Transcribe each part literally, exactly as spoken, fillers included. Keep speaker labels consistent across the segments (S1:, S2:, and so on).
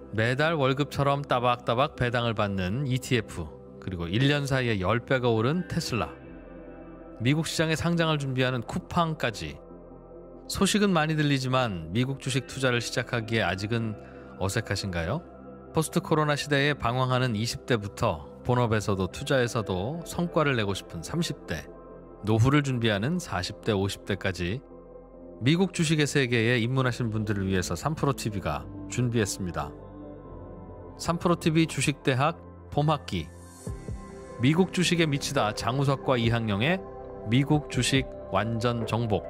S1: 매달 월급처럼 따박따박 배당을 받는 이티에프, 그리고 일 년 사이에 십 배가 오른 테슬라, 미국 시장에 상장을 준비하는 쿠팡까지. 소식은 많이 들리지만 미국 주식 투자를 시작하기에 아직은 어색하신가요? 포스트 코로나 시대에 방황하는 이십 대부터 본업에서도 투자에서도 성과를 내고 싶은 삼십 대, 노후를 준비하는 사십 대, 오십 대까지 미국 주식의 세계에 입문하신 분들을 위해서 삼프로티비가 준비했습니다. 삼프로티비 주식대학 봄학기, 미국 주식에 미치다 장우석과 이항영의 미국 주식 완전 정복.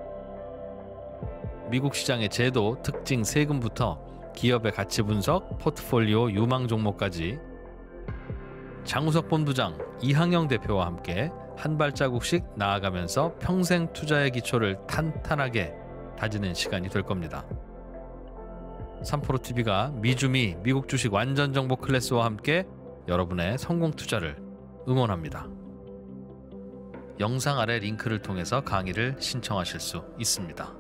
S1: 미국 시장의 제도, 특징, 세금부터 기업의 가치 분석, 포트폴리오 유망 종목까지 장우석 본부장, 이항영 대표와 함께 한 발자국씩 나아가면서 평생 투자의 기초를 탄탄하게 다지는 시간이 될 겁니다. 삼프로티비가 미주미 미국 주식 완전 정복 클래스와 함께 여러분의 성공 투자를 응원합니다. 영상 아래 링크를 통해서 강의를 신청하실 수 있습니다.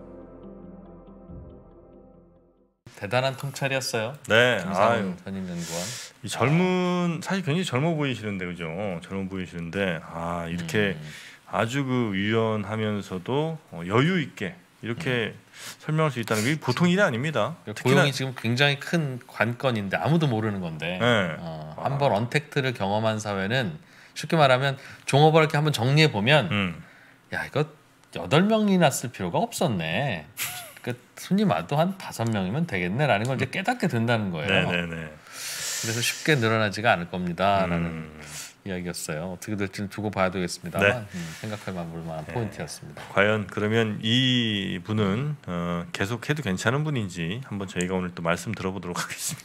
S1: 대단한 통찰이었어요.
S2: 네,
S1: 김상훈 선임연구원.
S2: 이 젊은 사실 굉장히 젊어 보이시는데 그죠? 젊어 보이시는데 아 이렇게 음. 아주 그 유연하면서도 여유 있게 이렇게 음. 설명할 수 있다는 게 보통 일이 아닙니다.
S1: 고용이 지금 굉장히 큰 관건인데 아무도 모르는 건데
S2: 네.
S1: 어, 한번 언택트를 경험한 사회는 쉽게 말하면 종업을 이렇게 한번 정리해 보면 음. 야 이거 여덟 명이나 쓸 필요가 없었네. 그 손님 와도 한 다섯 명이면 되겠네라는 걸 이제 깨닫게 된다는 거예요.
S2: 네네네.
S1: 그래서 쉽게 늘어나지가 않을 겁니다라는 음. 이야기였어요. 어떻게 될지는 두고 봐야 되겠습니다만 네. 음, 생각할 만한 네. 포인트였습니다.
S2: 과연 그러면 이 분은 어, 계속해도 괜찮은 분인지 한번 저희가 오늘 또 말씀 들어보도록 하겠습니다.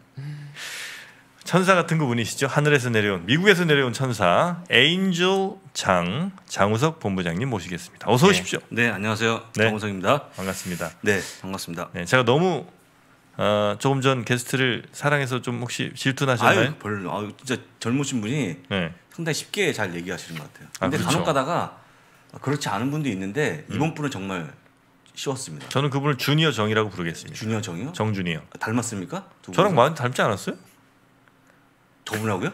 S2: 천사 같은 그분이시죠. 하늘에서 내려온, 미국에서 내려온 천사 에인젤 장 장우석 본부장님 모시겠습니다. 어서 오십시오.
S3: 네, 네 안녕하세요. 네. 장우석입니다.
S2: 반갑습니다.
S3: 네, 반갑습니다.
S2: 네, 제가 너무 어, 조금 전 게스트를 사랑해서 좀 혹시 질투나셨나요?
S3: 아유, 별로. 아유, 진짜 젊으신 분이 네. 상당히 쉽게 잘 얘기하시는 것 같아요. 근데 아, 그렇죠. 간혹가다가 그렇지 않은 분도 있는데 이번 음. 분은 정말 쉬웠습니다.
S2: 저는 그분을 주니어 정이라고 부르겠습니다.
S3: 주니어 정이요?
S2: 정주니어.
S3: 닮았습니까?
S2: 저랑 많이 닮지 않았어요?
S3: 저분하고요?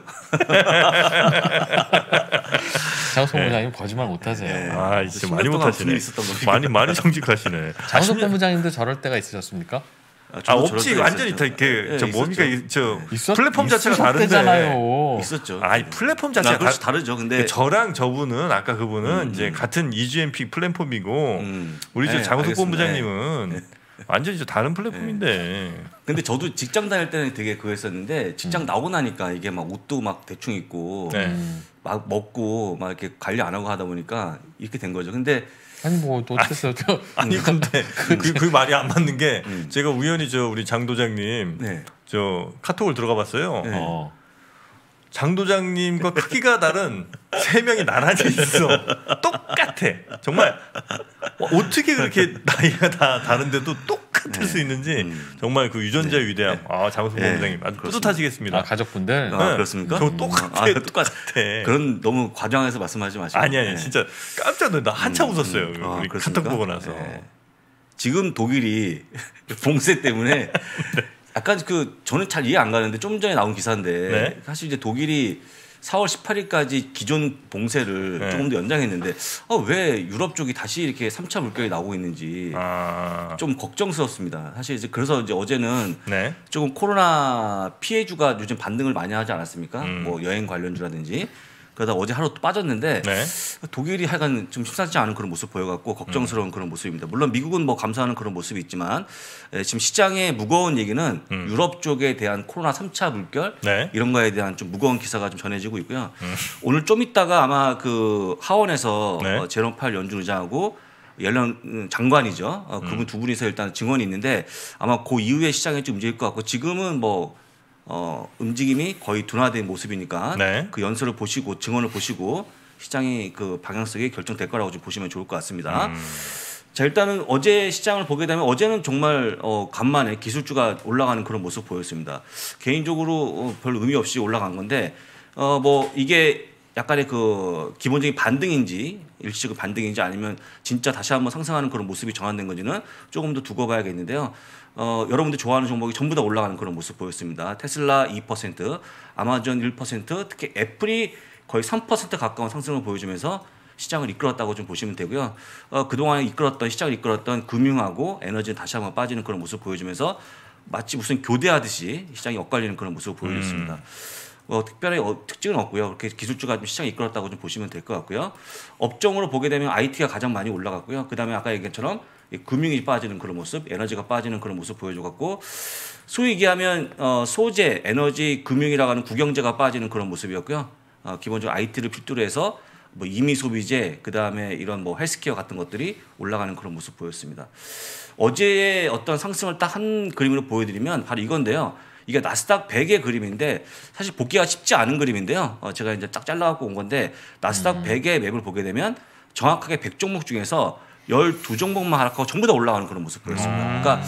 S1: 장우석 본부장님 네. 거짓말 못하세요.
S2: 네. 아, 진짜 많이 못하시네. 많이 많이 정직하시네.
S1: 장우석 본부장님도 저럴 때가 있으셨습니까?
S2: 아, 아 없지 완전히 다 이렇게 네, 저 뭡니까 저
S1: 있었,
S2: 플랫폼 자체가 다른데
S3: 있었죠.
S2: 아이 플랫폼 자체가
S3: 다, 다르죠. 근데
S2: 저랑 저분은 아까 그분은 음, 이제 음. 같은 이지엠피 플랫폼이고 음. 우리 네, 장우석 본부장님은 네. 완전히 저 다른 플랫폼인데.
S3: 네. 근데 저도 직장 다닐 때는 되게 그거 했었는데 직장 음. 나오고 나니까 이게 막 옷도 막 대충 입고 네. 막 먹고 막 이렇게 관리 안 하고 하다 보니까 이렇게 된 거죠. 근데
S1: 아니 뭐 어떻겠어요?
S2: 아니, 아니 근데 그, 그 말이 안 맞는 게 음. 제가 우연히 저 우리 장 도장님 네. 저 카톡을 들어가 봤어요. 네. 어. 장 도장님과 크기가 다른 세 명이 나란히 있어. 똑같아. 정말 어떻게 그렇게 나이가 다 다른데도 똑같을 네. 수 있는지 음. 정말 그 유전자의 네. 위대함. 네. 아 장우석 본부장님 네. 아주 뿌듯하시겠습니다.
S1: 아, 가족분들.
S3: 네. 아, 그렇습니까?
S2: 저 똑같아. 아, 똑같아.
S3: 그런 너무 과장해서 말씀하지 마시고.
S2: 아니 아니 네. 진짜 깜짝 놀라. 한참 음, 웃었어요. 음. 우리 아, 카톡 보고 나서. 네.
S3: 지금 독일이 봉쇄 때문에. 네. 약간 그 저는 잘 이해 안 가는데 좀 전에 나온 기사인데 네? 사실 이제 독일이 사월 십팔일까지 기존 봉쇄를 네. 조금 더 연장했는데 어, 왜 유럽 쪽이 다시 이렇게 삼 차 물결이 나오고 있는지 아. 좀 걱정스럽습니다. 사실 이제 그래서 이제 어제는 네? 조금 코로나 피해주가 요즘 반등을 많이 하지 않았습니까? 음. 뭐 여행 관련주라든지. 그러다 어제 하루 또 빠졌는데 네. 독일이 하여간 좀 심상치 않은 그런 모습 보여갖고 걱정스러운 음. 그런 모습입니다. 물론 미국은 뭐 감사하는 그런 모습이 있지만 에, 지금 시장의 무거운 얘기는 음. 유럽 쪽에 대한 코로나 삼 차 물결 네. 이런 거에 대한 좀 무거운 기사가 좀 전해지고 있고요. 음. 오늘 좀 있다가 아마 그 하원에서 네. 어, 제롬 파웰 연준 의장하고 옐런 장관이죠. 어, 그분 음. 두 분이서 일단 증언이 있는데 아마 그 이후에 시장이 좀 움직일 것 같고 지금은 뭐 어, 움직임이 거의 둔화된 모습이니까 네. 그 연설을 보시고 증언을 보시고 시장이 그 방향성이 결정될 거라고 좀 보시면 좋을 것 같습니다. 음. 자 일단은 어제 시장을 보게 되면 어제는 정말 어, 간만에 기술주가 올라가는 그런 모습 보였습니다. 개인적으로 어, 별 의미 없이 올라간 건데 어, 뭐 이게 약간의 그 기본적인 반등인지 일시적 반등인지 아니면 진짜 다시 한번 상승하는 그런 모습이 전환된 건지는 조금 더 두고 봐야겠는데요. 어, 여러분들 좋아하는 종목이 전부 다 올라가는 그런 모습 보였습니다. 테슬라 이 퍼센트, 아마존 일 퍼센트, 특히 애플이 거의 삼 퍼센트 가까운 상승을 보여주면서 시장을 이끌었다고 좀 보시면 되고요. 어, 그동안 이끌었던 시장을 이끌었던 금융하고 에너지는 다시 한번 빠지는 그런 모습을 보여주면서 마치 무슨 교대하듯이 시장이 엇갈리는 그런 모습을 보여줬습니다. 음. 어, 특별히 어, 특징은 없고요. 그렇게 기술주가 좀 시장이 이끌었다고 좀 보시면 될 것 같고요. 업종으로 보게 되면 아이티가 가장 많이 올라갔고요. 그 다음에 아까 얘기한 것처럼 금융이 빠지는 그런 모습, 에너지가 빠지는 그런 모습 보여줘갖고 소위 얘기하면 어, 소재, 에너지, 금융이라고 하는 구경제가 빠지는 그런 모습이었고요. 어, 기본적으로 아이티를 필두로 해서 뭐 임의 소비재, 그 다음에 이런 뭐 헬스케어 같은 것들이 올라가는 그런 모습 보였습니다. 어제의 어떤 상승을 딱 한 그림으로 보여드리면 바로 이건데요. 이게 나스닥 백의 그림인데 사실 보기가 쉽지 않은 그림인데요. 어, 제가 이제 쫙 잘라갖고 온 건데 나스닥 음. 백의 맵을 보게 되면 정확하게 백 종목 중에서 십이 종목만 하락하고 전부 다 올라가는 그런 모습 보였습니다. 음. 그러니까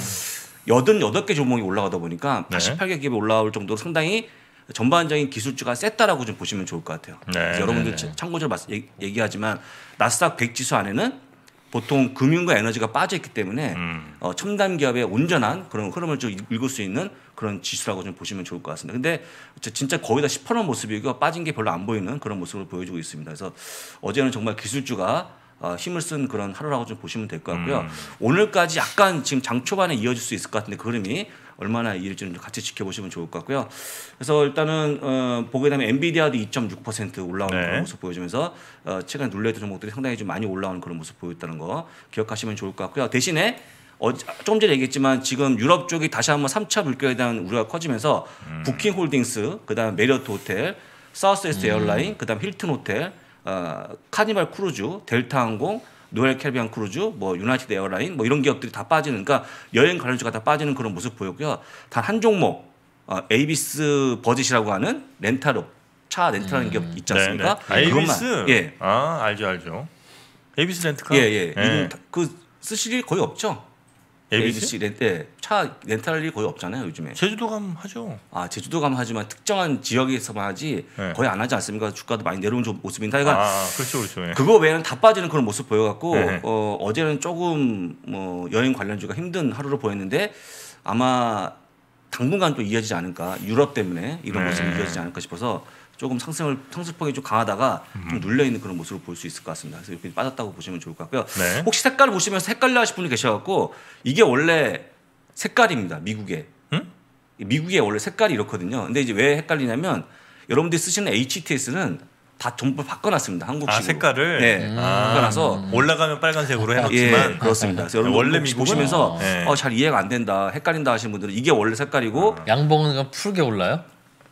S3: 팔십팔 개 종목이 올라가다 보니까 팔십팔 개 기업이 올라올 정도로 상당히 전반적인 기술주가 셌다라고 좀 보시면 좋을 것 같아요. 네, 여러분들 네, 네. 참고적으로 얘기하지만 나스닥 백 지수 안에는 보통 금융과 에너지가 빠져 있기 때문에 음. 어, 첨단 기업의 온전한 그런 흐름을 좀 읽을 수 있는 그런 지수라고 좀 보시면 좋을 것 같습니다. 근데 진짜 거의 다 시퍼런 모습이고 빠진 게 별로 안 보이는 그런 모습을 보여주고 있습니다. 그래서 어제는 정말 기술주가 어, 힘을 쓴 그런 하루라고 좀 보시면 될 것 같고요. 음. 오늘까지 약간 지금 장 초반에 이어질 수 있을 것 같은데 그 흐름이 얼마나 이을지는 같이 지켜보시면 좋을 것 같고요. 그래서 일단은 어, 보게 되면 엔비디아도 이 점 육 퍼센트 올라오는 네. 그런 모습 보여주면서 어, 최근 눌레이트 종목들이 상당히 좀 많이 올라오는 그런 모습 보였다는 거 기억하시면 좋을 것 같고요. 대신에 어, 조금 전에 얘기했지만 지금 유럽 쪽이 다시 한번 삼 차 물결에 대한 우려가 커지면서 음. 부킹홀딩스, 그다음 메리어트 호텔, 사우스웨스트 음. 에어라인, 그다음 힐튼 호텔, 어, 카니발 크루즈, 델타 항공, 노엘 캐리비안 크루즈, 뭐 유나이티드 에어라인, 뭐 이런 기업들이 다 빠지는, 그러니까 여행 관련주가 다 빠지는 그런 모습 보였고요. 단 한 종목, 어, 에이비스 버짓이라고 하는 렌탈업 차 렌탈하는 음. 기업 있지 않습니까?
S2: 네, 네. 에이비스, 예, 아 알죠 알죠. 에이비스 렌트카,
S3: 예, 예, 예. 그 쓰실 일 거의 없죠. 에이비씨 렌트 차 렌탈 일이 거의 없잖아요 요즘에.
S2: 제주도 가면 하죠.
S3: 아 제주도 가면 하지만 특정한 지역에서만 하지 네. 거의 안 하지 않습니까? 주가도 많이 내려온 모습인데. 그러니까
S2: 아 그렇죠 그렇죠. 네.
S3: 그거 외에는 다 빠지는 그런 모습 보여갖고 네. 어, 어제는 조금 뭐 여행 관련주가 힘든 하루로 보였는데 아마 당분간 또 이어지지 않을까. 유럽 때문에 이런 네. 모습이 이어지지 않을까 싶어서 조금 상승을 상승폭이 좀 강하다가 음. 좀 눌려 있는 그런 모습을 볼 수 있을 것 같습니다. 그래서 이렇게 빠졌다고 보시면 좋을 것 같고요. 네. 혹시 색깔 보시면서 헷갈려 하실 분이 계셔갖고 이게 원래 색깔입니다. 미국에 음? 미국에 원래 색깔이 이렇거든요. 근데 이제 왜 헷갈리냐면 여러분들이 쓰시는 에이치티에스는 다 전부 바꿔놨습니다. 한국식으로.
S2: 아 색깔을
S3: 네 음. 바꿔놔서
S2: 올라가면 빨간색으로 해놨지만
S3: 예, 그렇습니다. 그래서 여러분 원래 미국 보시면서 네. 어, 잘 이해가 안 된다, 헷갈린다 하시는 분들은 이게 원래 색깔이고
S1: 아. 양봉은 푸르게 올라요?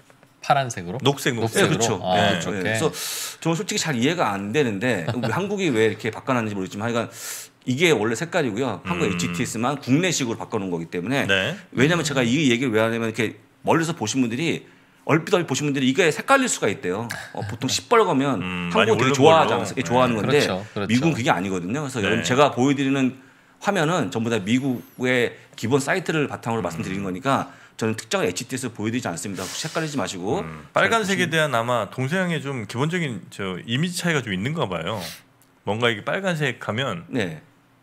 S1: 파란색으로?
S2: 녹색, 녹색.
S3: 네, 그렇죠. 아, 네. 네. 그래서 저는 솔직히 잘 이해가 안 되는데 한국이 왜 이렇게 바꿔놨는지 모르겠지만 하여간 이게 원래 색깔이고요. 한국 음. 에이치티에스만 국내식으로 바꿔놓은 거기 때문에 네. 왜냐하면 제가 이 얘기를 왜 하냐면 이렇게 멀리서 보신 분들이 얼핏 얼핏 보신 분들이 이게 색깔릴 수가 있대요. 어, 보통 시뻘거면 음, 한국은 되게 좋아하지 않, 네. 좋아하는 건데 그렇죠. 그렇죠. 미국은 그게 아니거든요. 그래서 네. 여러분 제가 보여드리는 화면은 전부 다 미국의 기본 사이트를 바탕으로 음. 말씀드리는 거니까 저는 특정한 에이치티에스 보여드리지 않습니다. 혹시 헷갈리지 마시고. 음,
S2: 빨간색에 대한 아마 동서양의 좀 기본적인 저 이미지 차이가 좀 있는가 봐요. 뭔가 이게 빨간색 하면.
S3: 네.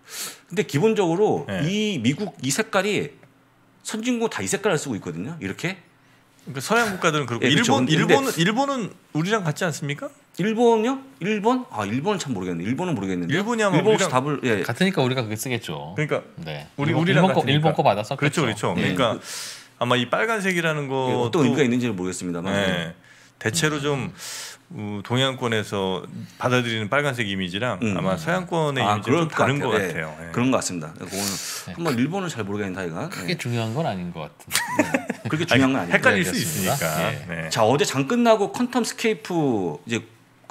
S3: 근데 기본적으로 네. 이 미국 이 색깔이 선진국 다 이 색깔을 쓰고 있거든요. 이렇게.
S2: 그러니까 서양 국가들은 그렇고 네, 일본 그렇죠. 일본은 일본은 우리랑 같지 않습니까?
S3: 일본요? 일본? 아 일본은 참 모르겠네. 일본은 모르겠는데.
S2: 일본이 아마
S3: 일본 혹시 답을 예.
S1: 같으니까 우리가 그게 쓰겠죠.
S2: 그러니까
S1: 네.
S2: 우리
S1: 일본,
S2: 우리랑
S1: 일본 거 일본 거 받았었겠죠.
S2: 그렇죠, 그렇죠. 네. 그러니까 그, 아마 이 빨간색이라는 거
S3: 예, 어떤 의미가 있는지는 모르겠습니다만
S2: 네. 대체로 음. 좀 어, 동양권에서 받아들이는 빨간색 이미지랑 음. 아마 서양권의
S3: 아,
S2: 이미지가 좀 다른 것 같아요. 것 같아요.
S3: 네. 네. 그런 것 같습니다. 오늘 네. 한번 일본을 잘 모르겠는데 하여간
S1: 크게 네. 중요한 건 아닌 것 같은데
S3: 네. 그렇게 중요한 건 아니에요.
S2: 헷갈릴 수 있으니까.
S3: 네. 네. 자 어제 장 끝나고 퀀텀 스케이프 이제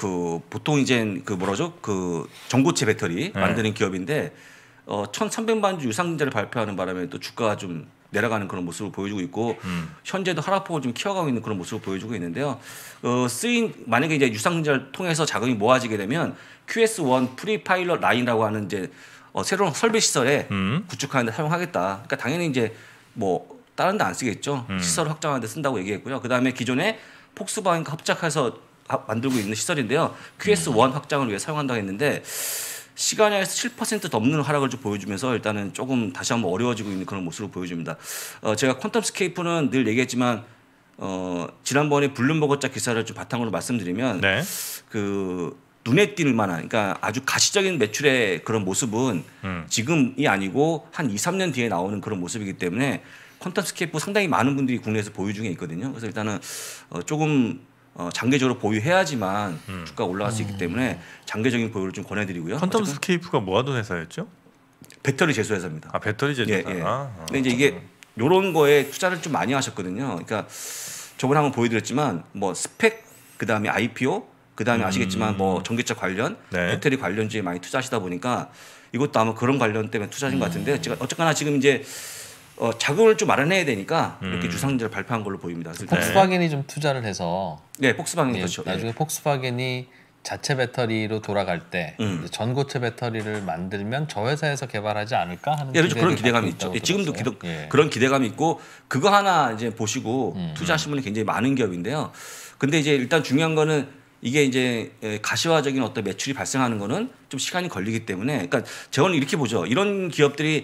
S3: 그 보통 이제 그 뭐라죠 그 전고체 배터리 네. 만드는 기업인데 어, 천삼백만 주 유상증자를 발표하는 바람에 또 주가가 좀 내려가는 그런 모습을 보여주고 있고 음. 현재도 하락폭을 좀 키워가고 있는 그런 모습을 보여주고 있는데요. 어, 쓰인 만약에 이제 유상증자를 통해서 자금이 모아지게 되면 큐에스 원 프리파일럿 라인이라고 하는 이제 어, 새로운 설비 시설에 음. 구축하는 데 사용하겠다. 그러니까 당연히 이제 뭐 다른 데 안 쓰겠죠. 음. 시설을 확장하는 데 쓴다고 얘기했고요. 그다음에 기존에 폭스바겐과 합작해서 만들고 있는 시설인데요. 큐에스 원 확장을 위해 사용한다고 했는데 시간에서 칠 퍼센트 넘는 하락을 좀 보여주면서 일단은 조금 다시 한번 어려워지고 있는 그런 모습을 보여줍니다. 어, 제가 퀀텀스케이프는 늘 얘기했지만 어, 지난번에 블룸버그자 기사를 좀 바탕으로 말씀드리면 네. 그 눈에 띌 만한 그러니까 아주 가시적인 매출의 그런 모습은 음. 지금이 아니고 한 이, 삼 년 뒤에 나오는 그런 모습이기 때문에 퀀텀스케이프 상당히 많은 분들이 국내에서 보유 중에 있거든요. 그래서 일단은 어, 조금 어, 장기적으로 보유해야지만 음. 주가가 올라갈 수 있기 때문에 장기적인 보유를 좀 권해드리고요.
S2: 퀀텀스케이프가 뭐 하던 회사였죠?
S3: 배터리 제조 회사입니다.
S2: 아 배터리 제조 회사.
S3: 예, 예.
S2: 아,
S3: 근데 이제 이게 이런 거에 투자를 좀 많이 하셨거든요. 그러니까 저번에 한번 보여드렸지만 뭐 스펙 그 다음에 아이피오 그 다음에 음. 아시겠지만 뭐 전기차 관련 네. 배터리 관련주에 많이 투자하시다 보니까 이것도 아마 그런 관련 때문에 투자하신 음. 것 같은데 제가 어쨌거나 지금 이제 어, 자금을 좀 마련해야 되니까 음. 이렇게 주상들을 발표한 걸로 보입니다.
S1: 폭스바겐이 네. 좀 투자를 해서
S3: 네, 폭스바겐이
S1: 네,
S3: 그렇죠.
S1: 나중에 네. 폭스바겐이 자체 배터리로 돌아갈 때 음. 전고체 배터리를 만들면 저 회사에서 개발하지 않을까 하는
S3: 예, 그런 기대감이 있죠. 예, 지금도 기도, 예. 그런 기대감이 있고 그거 하나 이제 보시고 음. 투자하신 분이 굉장히 많은 기업인데요. 근데 이제 일단 중요한 거는 이게 이제 가시화적인 어떤 매출이 발생하는 거는 좀 시간이 걸리기 때문에 그러니까 저는 이렇게 보죠. 이런 기업들이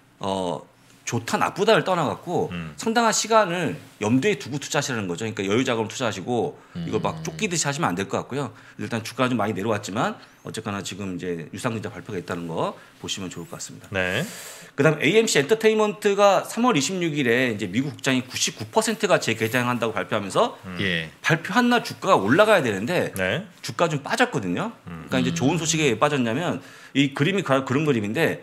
S3: 어 좋다 나쁘다를 떠나갖고 음. 상당한 시간을 염두에 두고 투자하시라는 거죠. 그러니까 여유 자금을 투자하시고 음. 이거 막 쫓기듯이 하시면 안 될 것 같고요. 일단 주가가 좀 많이 내려왔지만 어쨌거나 지금 이제 유상증자 발표가 있다는 거 보시면 좋을 것 같습니다.
S2: 네.
S3: 그다음 에이엠씨 엔터테인먼트가 삼월 이십육일에 이제 미국 국장이 구십구 퍼센트가 재개장한다고 발표하면서 음. 예. 발표한 날 주가가 올라가야 되는데 네. 주가 좀 빠졌거든요. 음. 그러니까 이제 좋은 소식에 왜 빠졌냐면 이 그림이 그런 그림인데.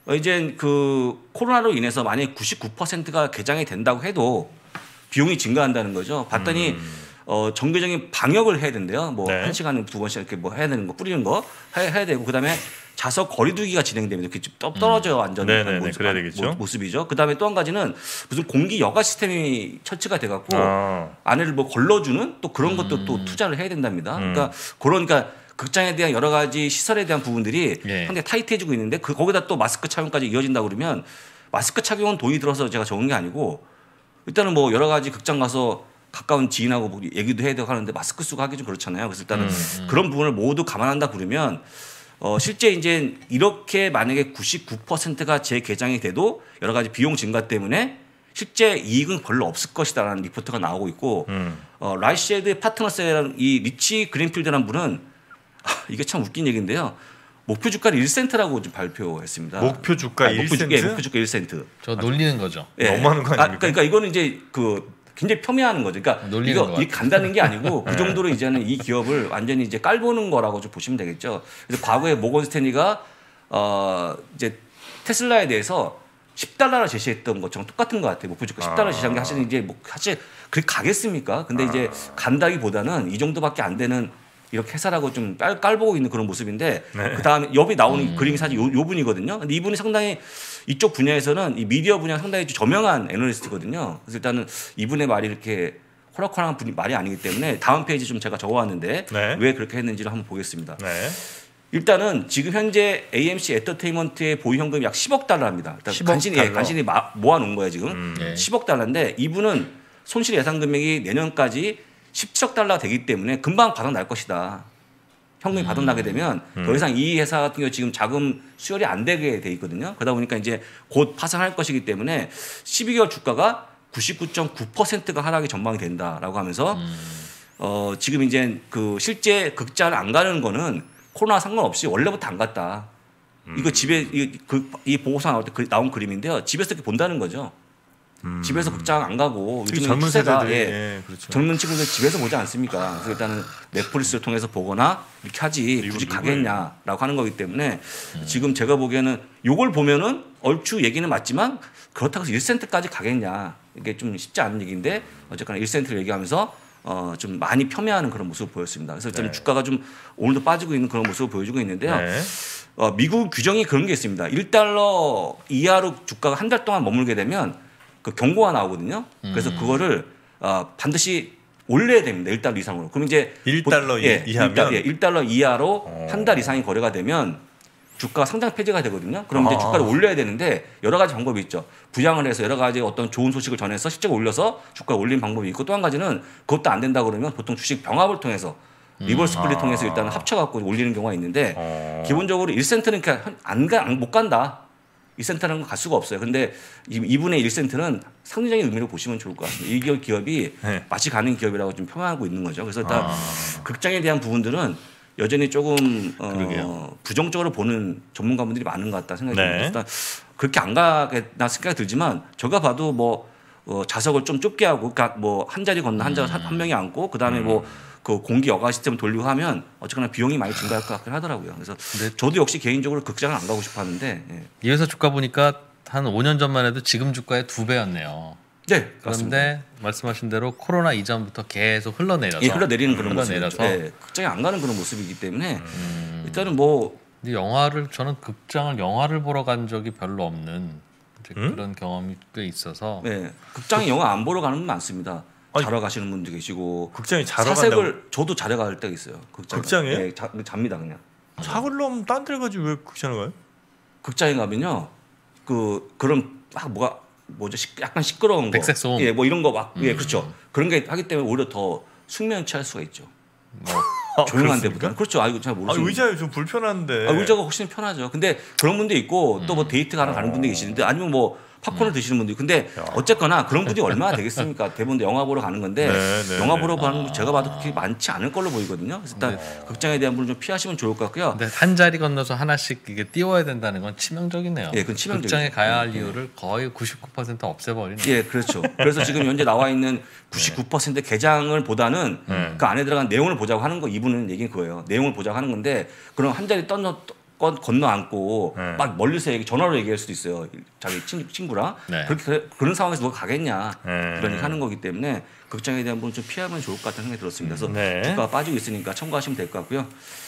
S3: 이제 그 코로나로 인해서 만약에 구십구 퍼센트가 개장이 된다고 해도 비용이 증가한다는 거죠. 봤더니 음. 어, 정기적인 방역을 해야 된대요. 뭐 한 네. 시간에 두 번씩 이렇게 뭐 해야 되는 거 뿌리는 거 해야, 해야 되고 그다음에 자석 거리두기가 진행됩니다. 이렇게 떨어져 완전
S2: 음. 모습, 그래야 되겠죠.
S3: 모습이죠. 그다음에 또 한 가지는 무슨 공기 여가 시스템이 설치가 돼갖고 아. 안에를 뭐 걸러주는 또 그런 것도 음. 또 투자를 해야 된답니다. 음. 그러니까 그런 그러니까 극장에 대한 여러 가지 시설에 대한 부분들이 예. 상당히 타이트해지고 있는데 그 거기다 또 마스크 착용까지 이어진다 그러면 마스크 착용은 돈이 들어서 제가 적은 게 아니고 일단은 뭐 여러 가지 극장 가서 가까운 지인하고 얘기도 해야 되고 하는데 마스크 쓰고 하기 좀 그렇잖아요. 그래서 일단은 음, 음. 그런 부분을 모두 감안한다 그러면 어 실제 이제 이렇게 만약에 구십구 퍼센트가 재개장이 돼도 여러 가지 비용 증가 때문에 실제 이익은 별로 없을 것이다라는 리포트가 나오고 있고 음. 어, 라이시에드 파트너스라는 이 리치 그린필드라는 분은 이게 참 웃긴 얘기인데요. 목표 주가를 일 센트라고 좀 발표했습니다.
S2: 목표 주가
S3: 아니,
S2: 일
S3: 목표
S2: 센트?
S3: 주, 예, 목표 주가 일 센트.
S1: 저 놀리는 거죠.
S3: 예.
S2: 너무하는 거 아닙니까?
S3: 아, 그러니까 이거는 이제 그 굉장히 폄훼하는 거죠. 그러니까 이거 이 간다는 게 아니고 그 정도로 이제는 이 기업을 완전히 이제 깔보는 거라고 좀 보시면 되겠죠. 그래서 과거에 모건 스탠리가 어 이제 테슬라에 대해서 십 달러를 제시했던 것처럼 똑같은 것 같아요. 목표 주가 십 달러 제시한 게 사실 이제 뭐 사실 그렇게 가겠습니까? 근데 이제 간다기보다는 이 정도밖에 안 되는 이렇게 회사라고 좀 깔, 깔보고 있는 그런 모습인데 네. 그 다음에 옆에 나오는 음. 그림이 사실 요, 요 분이거든요. 근데 이분이 상당히 이쪽 분야에서는 이 미디어 분야 상당히 저명한 애널리스트거든요. 그래서 일단은 이분의 말이 이렇게 호락호락한 분이 말이 아니기 때문에 다음 페이지 좀 제가 적어왔는데 네. 왜 그렇게 했는지를 한번 보겠습니다. 네. 일단은 지금 현재 에이엠씨 엔터테인먼트의 보유 현금이 약 십억 달러입니다. 십억 간신히 달러. 예, 간신히 마, 모아놓은 거예요 지금. 음. 네. 십억 달러인데 이분은 손실 예상 금액이 내년까지 십칠억 달러가 되기 때문에 금방 바닥날 것이다. 현금이 음. 바닥나게 되면 음. 더 이상 이 회사 같은 경우 지금 자금 수혈이 안 되게 돼 있거든요. 그러다 보니까 이제 곧 파산할 것이기 때문에 십이 개월 주가가 구십구 점 구 퍼센트가 하락이 전망이 된다라고 하면서 음. 어, 지금 이제 그 실제 극장을 안 가는 거는 코로나 상관없이 원래부터 안 갔다. 음. 이거 집에 이, 그, 이 보고서 나올 때 그, 나온 그림인데요. 집에서 이렇게 본다는 거죠. 음. 집에서 극장 안 가고 요즘
S2: 젊은 세대들이
S3: 예,
S2: 예, 그렇죠.
S3: 젊은 친구들 집에서 보지 않습니까? 그래서 일단은 넷플릭스를 통해서 보거나 이렇게 하지 굳이 가겠냐라고 하는 거기 때문에 음. 지금 제가 보기에는 요걸 보면은 얼추 얘기는 맞지만 그렇다고 해서 일 센트까지 가겠냐 이게 좀 쉽지 않은 얘기인데 어쨌거나 일 센트를 얘기하면서 어, 좀 많이 폄훼하는 그런 모습을 보였습니다. 그래서 네. 주가가 좀 오늘도 빠지고 있는 그런 모습을 보여주고 있는데요. 네. 어, 미국 규정이 그런 게 있습니다. 일 달러 이하로 주가가 한 달 동안 머물게 되면 그 경고가 나오거든요. 그래서 음. 그거를 어, 반드시 올려야 됩니다. 일 달러 이상으로. 그럼 이제
S2: 일 달러
S3: 예,
S2: 이하면
S3: 예, 일 달러 이하로 한 달 이상이 거래가 되면 주가가 상장 폐지가 되거든요. 그럼 이제 아. 주가를 올려야 되는데 여러 가지 방법이 있죠. 부양을 해서 여러 가지 어떤 좋은 소식을 전해서 실제로 올려서 주가를 올리는 방법이 있고 또 한 가지는 그것도 안 된다 그러면 보통 주식 병합을 통해서 리버스 스플릿 아. 통해서 일단 합쳐갖고 올리는 경우가 있는데 어. 기본적으로 일 센트는 그냥 안 가, 못 간다. 일 센트는 갈 수가 없어요. 근데 이분의 일 센트는 상징적인 의미로 보시면 좋을 것 같습니다. 이 기업 기업이 네. 맛이 가는 기업이라고 좀 표현하고 있는 거죠. 그래서 일단 아. 극장에 대한 부분들은 여전히 조금 어, 부정적으로 보는 전문가분들이 많은 것 같다 생각이 듭니다. 네. 일단 그렇게 안 가겠다 생각이 들지만 제가 봐도 뭐 어, 좌석을 좀 좁게 하고 그러니까 뭐 한 자리 건너 한 자리 음. 한 명이 앉고 그다음에 음. 뭐 그 공기 여가 시스템 돌리고 하면 어쨌거나 비용이 많이 증가할 것 같긴 하더라고요. 그래서 네. 저도 역시 개인적으로 극장을 안 가고 싶어 하는데 예.
S1: 이 회사 주가 보니까 한 오 년 전만 해도 지금 주가의 두 배였네요.
S3: 네,
S1: 그런데
S3: 맞습니다.
S1: 말씀하신 대로 코로나 이전부터 계속 흘러내려서
S3: 예, 흘러내리는 그런 모습이죠. 예, 극장에 안 가는 그런 모습이기 때문에 음. 일단은 뭐
S1: 근데 영화를 저는 극장을 영화를 보러 간 적이 별로 없는 이제 음? 그런 경험이 꽤 있어서
S3: 네, 극장에 영화 안 보러 가는 분 많습니다. 아니, 자러 가시는 분도 계시고
S2: 극장에 자러
S3: 사색을
S2: 간다고?
S3: 저도 자러 갈 때가 있어요. 극장에.
S2: 극장에?
S3: 네, 자, 잡니다 그냥.
S2: 사글럼 딴 데 가지 왜 극장에 가요?
S3: 극장에 가면요, 그 그런 막 뭐가 뭐죠? 시, 약간 시끄러운 거,
S1: 백색 소음,
S3: 예, 뭐 이런 거 막, 음. 예, 그렇죠. 그런 게 하기 때문에 오히려 더 숙면 취할 수가 있죠. 뭐 조용한 데보다. 그렇죠. 아 이거 잘 모르시는.
S2: 아, 의자에 좀 불편한데.
S3: 아, 의자가 훨씬 편하죠. 근데 그런 분도 있고 음. 또 뭐 데이트 가는 가는 분도 계시는데 아니면 뭐 팝콘을 음. 드시는 분도 있고 근데 야. 어쨌거나 그런 분들이 얼마나 되겠습니까? 대부분 영화 보러 가는 건데 네, 네, 영화 보러 네. 가는 거 제가 봐도 그렇게 많지 않을 걸로 보이거든요. 그래서 일단 네. 극장에 대한 부분 좀 피하시면 좋을 것 같고요.
S1: 근데 한 자리 건너서 하나씩 이게 띄워야 된다는 건 치명적이네요.
S3: 예, 그건 치명적이죠.
S1: 극장에 가야 할 이유를 거의 구십구 퍼센트 없애버리네요.
S3: 예, 그렇죠. 그래서 지금 현재 나와 있는 구십구 퍼센트 네. 개장을 보다는 네. 그 안에 들어간 내용을 보자고 하는 거 이분은 얘기는 그거예요. 내용을 보자고 하는 건데 그럼 한 자리 떠나 건너 앉고 네. 막 멀리서 얘기 전화로 얘기할 수도 있어요. 자기 친, 친구랑 네. 그렇게 그래, 그런 상황에서 누가 가겠냐 네. 그런 얘기 하는 거기 때문에 극장에 대한 부분 좀 피하면 좋을 것 같다는 생각이 들었습니다. 그래서 네. 주가가 빠지고 있으니까 참고하시면 될 것 같고요.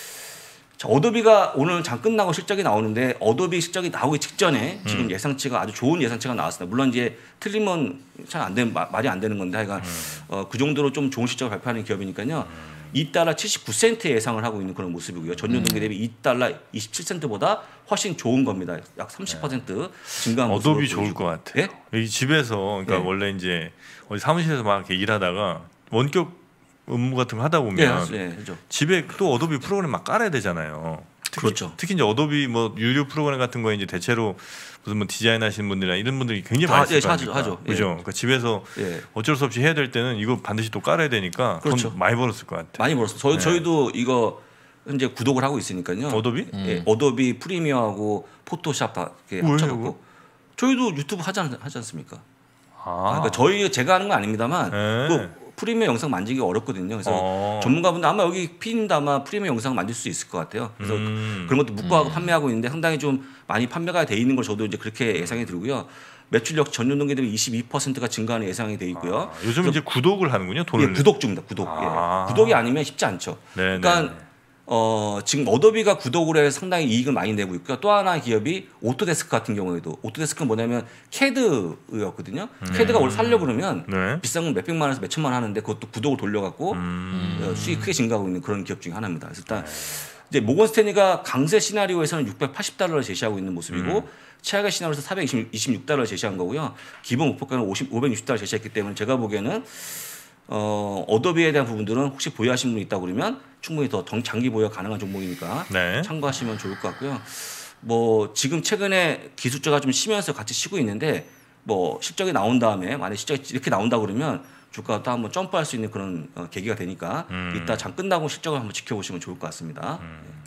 S3: 자, 어도비가 오늘 장 끝나고 실적이 나오는데 어도비 실적이 나오기 직전에 음. 지금 예상치가 아주 좋은 예상치가 나왔습니다. 물론 이제 틀리면 잘 안 되는 말이 안 되는 건데 하여간 음. 어, 그 정도로 좀 좋은 실적을 발표하는 기업이니까요. 음. 이 달러 칠십구 센트 예상을 하고 있는 그런 모습이고요. 전년 동기 대비 이 달러 이십칠 센트보다 훨씬 좋은 겁니다. 약 삼십 퍼센트 네. 증가한 모습.
S2: 어도비 좋을 것 같아요. 예? 이 집에서 그러니까 네. 원래 이제 어디 사무실에서 막 이렇게 일하다가 원격 업무 같은 거 하다 보면
S3: 네, 네, 그렇죠.
S2: 집에 또 어도비 프로그램 막 깔아야 되잖아요. 특히,
S3: 그렇죠.
S2: 특히 이제 어도비 뭐 유료 프로그램 같은 거에 이제 대체로 무슨 뭐 디자인 하시는 분들이나 이런 분들이 굉장히 많이 쓰니까.
S3: 하죠, 하죠.
S2: 그죠. 예. 그러니까 집에서 예. 어쩔 수 없이 해야 될 때는 이거 반드시 또 깔아야 되니까
S3: 그렇죠.
S2: 돈 많이 벌었을 것 같아요.
S3: 많이 벌었어요. 저희 네. 저희도 이거 현재 구독을 하고 있으니까요.
S2: 어도비?
S3: 음. 예, 어도비 프리미어하고 포토샵 이렇게 합쳐갖고 저희도 유튜브 하지, 않, 하지 않습니까? 아. 그러니까 저희 제가 하는 건 아닙니다만 네. 그 프리미어 영상 만지기 어렵거든요. 그래서 어. 전문가분들 아마 여기 피디님도 아마 프리미어 영상 만질 수 있을 것 같아요. 그래서 음. 그런 것도 묶어하고 음. 판매하고 있는데 상당히 좀 많이 판매가 돼 있는 걸 저도 이제 그렇게 예상이 들고요. 매출력 전년 동기 대비 이십이 퍼센트가 증가하는 예상이 돼 있고요.
S2: 아, 요즘 이제 구독을 하는군요. 돈을.
S3: 예, 구독 중입니다. 구독. 아. 예. 구독이 아니면 쉽지 않죠.
S2: 네네.
S3: 그러니까 어, 지금 어도비가 구독을 해서 상당히 이익을 많이 내고 있고요. 또 하나 기업이 오토데스크 같은 경우에도 오토데스크는 뭐냐면 캐드였거든요. 음. 캐드가 원래 살려고 그러면 네. 비싼 건 몇백만 원에서 몇천만 원 하는데 그것도 구독을 돌려갖고 음. 어, 수익이 크게 증가하고 있는 그런 기업 중에 하나입니다. 그래서 일단 네. 이제 모건 스탠리가 강세 시나리오에서는 육백팔십 달러를 제시하고 있는 모습이고 음. 최악의 시나리오에서 사백이십육 달러를 제시한 거고요. 기본 목표가는 오백육십 달러 제시했기 때문에 제가 보기에는 어, 어도비에 대한 부분들은 혹시 보유하신 분이 있다고 그러면 충분히 더 장기 보유가 가능한 종목이니까 네. 참고하시면 좋을 것 같고요. 뭐 지금 최근에 기술주가 좀 쉬면서 같이 쉬고 있는데 뭐 실적이 나온 다음에 만약 실적이 이렇게 나온다 그러면 주가가 또 한번 점프할 수 있는 그런 어, 계기가 되니까 음. 이따 장 끝나고 실적을 한번 지켜보시면 좋을 것 같습니다. 음.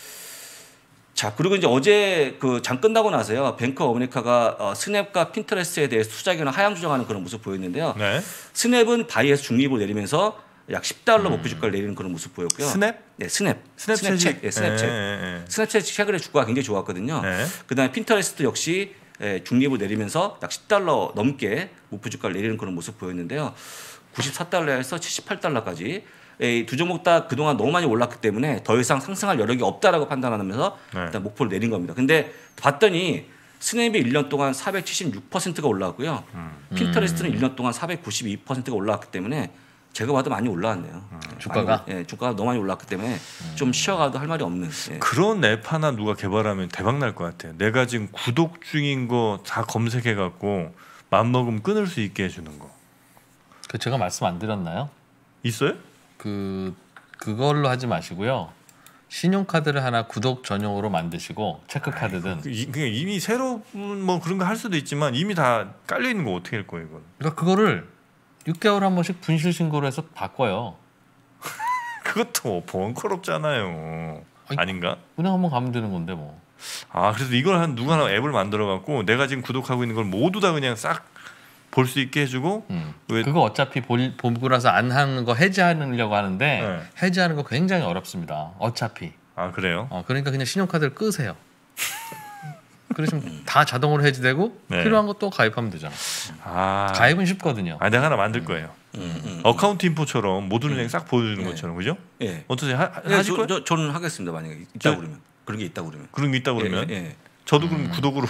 S3: 자 그리고 이제 어제 그 장 끝나고 나서요 뱅크 오브 아메리카가 어, 스냅과 핀터레스트에 대해서 투자 의견을 하향 조정하는 그런 모습 보였는데요. 네. 스냅은 바이에서 중립을 내리면서 약 십 달러 음. 목표 주가를 내리는 그런 모습 보였고요.
S2: 스냅?
S3: 네, 스냅.
S2: 스냅챗.
S3: 네, 스냅챗. 네. 스냅챗 최근에 주가가 굉장히 좋았거든요. 네. 그다음에 핀터레스트 역시 중립을 내리면서 약 십 달러 넘게 목표 주가를 내리는 그런 모습 보였는데요. 구십사 달러에서 칠십팔 달러까지 두 종목 다 그동안 너무 많이 올랐기 때문에 더 이상 상승할 여력이 없다라고 판단하면서 네. 일단 목표를 내린 겁니다. 근데 봤더니 스냅이 일 년 동안 사백칠십육 퍼센트가 올라왔고요. 음. 핀터레스트는 일 년 동안 사백구십이 퍼센트가 올라왔기 때문에 제가 봐도 많이 올라왔네요. 음.
S1: 주가가?
S3: 많이, 예, 주가가 너무 많이 올랐기 때문에 음. 좀 쉬어가도 할 말이 없는. 예.
S2: 그런 앱 하나 누가 개발하면 대박 날 것 같아요. 내가 지금 구독 중인 거 다 검색해갖고 맘먹으면 끊을 수 있게 해주는 거.
S1: 그 제가 말씀 안 드렸나요?
S2: 있어요?
S1: 그 그걸로 하지 마시고요. 신용카드를 하나 구독 전용으로 만드시고 체크카드든.
S2: 그러니까 이미 새로 뭐 그런 거 할 수도 있지만 이미 다 깔려 있는 거 어떻게 할 거예요, 이건?
S1: 그러니까 그거를 육 개월 한 번씩 분실 신고를 해서 바꿔요.
S2: 그것도 번거롭잖아요. 아니, 아닌가?
S1: 은행 한번 가면 되는 건데 뭐.
S2: 아, 그래서 이걸 한 누가 하나 앱을 만들어 갖고 내가 지금 구독하고 있는 걸 모두 다 그냥 싹 볼 수 있게 해주고.
S1: 음. 왜... 그거 어차피 볼, 보고라서 안 하는 거 해지하려고 하는데 네. 해지하는 거 굉장히 어렵습니다. 어차피.
S2: 아, 그래요?
S1: 어, 그러니까 그냥 신용카드를 끄세요. 그러시면 다 자동으로 해지되고 네. 필요한 거 또 가입하면 되잖아. 아, 가입은 쉽거든요.
S2: 아, 내가 하나 만들 거예요. 음, 음, 어카운트 인포처럼 모든 은행 음. 싹 보여주는 네. 것처럼, 그죠? 예. 네. 어떠세요? 하,
S3: 네,
S2: 하실
S3: 저,
S2: 거예요?
S3: 저, 저는 하겠습니다. 만약에 있다 그러면 그런 게 있다 그러면.
S2: 그런 게 있다 그러면. 예, 예. 저도 그럼 음. 구독으로.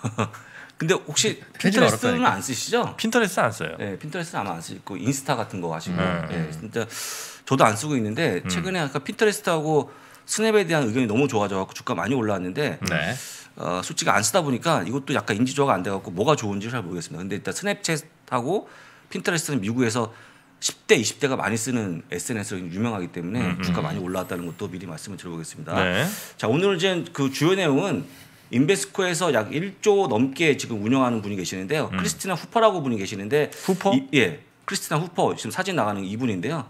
S3: 근데 혹시 핀터레스트는 안 쓰시죠?
S2: 핀터레스트 안 써요.
S3: 네, 핀터레스트 아마 안 쓰고 인스타 같은 거 하시고. 음. 네, 진짜 저도 안 쓰고 있는데 최근에 아까 핀터레스트하고 스냅에 대한 의견이 너무 좋아져갖고 주가 많이 올라왔는데. 네. 어, 솔직히 안 쓰다 보니까 이것도 약간 인지조가 안 돼갖고 뭐가 좋은지 잘 모르겠습니다. 근데 일단 스냅챗하고 핀터레스트는 미국에서 십 대, 이십 대가 많이 쓰는 에스엔에스로 유명하기 때문에 음, 주가 음. 많이 올라왔다는 것도 미리 말씀을 드려보겠습니다. 네. 자, 오늘 이제 그 주요 내용은 인베스코에서 약 일조 넘게 지금 운영하는 분이 계시는데요. 음. 크리스티나 후퍼라고 분이 계시는데
S2: 후퍼?
S3: 이, 예, 크리스티나 후퍼 지금 사진 나가는 이분인데요.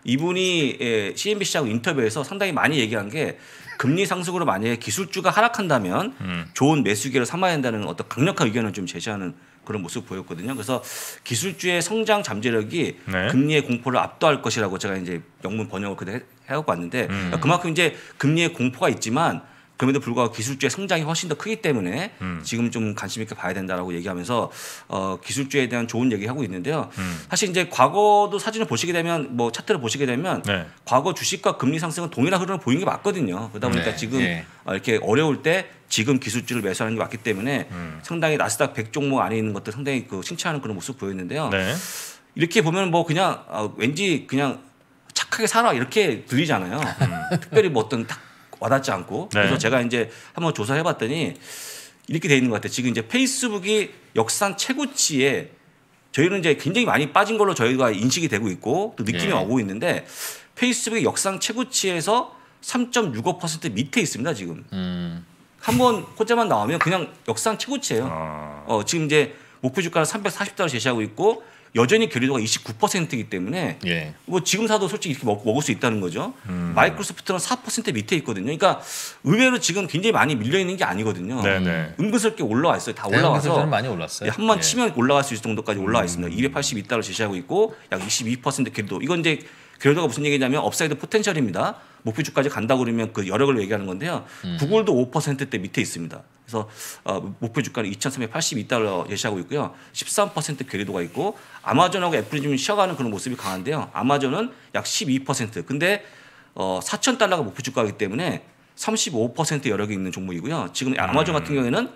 S3: 이분이 예, 씨엔비씨하고 인터뷰에서 상당히 많이 얘기한 게 금리 상승으로 만약에 기술주가 하락한다면 음. 좋은 매수기를 삼아야 한다는 어떤 강력한 의견을 좀 제시하는 그런 모습을 보였거든요. 그래서 기술주의 성장 잠재력이 네. 금리의 공포를 압도할 것이라고 제가 이제 영문 번역을 그대로 해갖고 왔는데 음. 그만큼 이제 금리의 공포가 있지만 그럼에도 불구하고 기술주의 성장이 훨씬 더 크기 때문에 음. 지금 좀 관심 있게 봐야 된다라고 얘기하면서 어, 기술주에 대한 좋은 얘기하고 있는데요. 음. 사실 이제 과거도 사진을 보시게 되면 뭐 차트를 보시게 되면 네. 과거 주식과 금리 상승은 동일한 흐름을 보이는 게 맞거든요. 그러다 보니까 네. 지금 네. 이렇게 어려울 때 지금 기술주를 매수하는 게 맞기 때문에 음. 상당히 나스닥 백 종목 안에 있는 것들 상당히 그 칭찬하는 그런 모습 보였는데요. 네. 이렇게 보면 뭐 그냥 어, 왠지 그냥 착하게 살아 이렇게 들리잖아요. 음. 특별히 뭐 어떤 딱 와닿지 않고 네. 그래서 제가 이제 한번 조사해 봤더니 이렇게 돼 있는 것 같아요. 지금 이제 페이스북이 역산 최고치에 저희는 이제 굉장히 많이 빠진 걸로 저희가 인식이 되고 있고 또 느낌이 네. 오고 있는데 페이스북이 역상 최고치에서 삼 점 육오 퍼센트 밑에 있습니다. 지금 음. 한번 호재만 나오면 그냥 역상 최고치예요. 아. 어, 지금 이제 목표 주가는 삼백사십 달러 제시하고 있고 여전히 계류도가 이십구 퍼센트이기 때문에 예. 뭐 지금 사도 솔직히 이렇게 먹, 먹을 수 있다는 거죠. 음. 마이크로소프트는 사 퍼센트 밑에 있거든요. 그러니까 의외로 지금 굉장히 많이 밀려 있는 게 아니거든요. 네네. 은근스럽게 올라와 있어요. 다 올라와서
S1: 많이 올랐어요.
S3: 한 번
S1: 예.
S3: 치면 올라갈 수 있을 정도까지 올라와 있습니다. 음. 이백팔십이 달러 제시하고 있고 약 이십이 퍼센트 계류도. 이건 이제 계류도가 무슨 얘기냐면 업사이드 포텐셜입니다. 목표 주까지 간다고 그러면 그 여력을 얘기하는 건데요. 음. 구글도 오 퍼센트대 밑에 있습니다. 그래서 어, 목표 주가는 이천삼백팔십이 달러 제시하고 있고요. 십삼 퍼센트 계류도가 있고 아마존하고 애플이 좀 쉬어가는 그런 모습이 강한데요. 아마존은 약 십이 퍼센트. 근데 어, 사천 달러가 목표 주가이기 때문에 삼십오 퍼센트 여력이 있는 종목이고요. 지금 아마존 같은 경우에는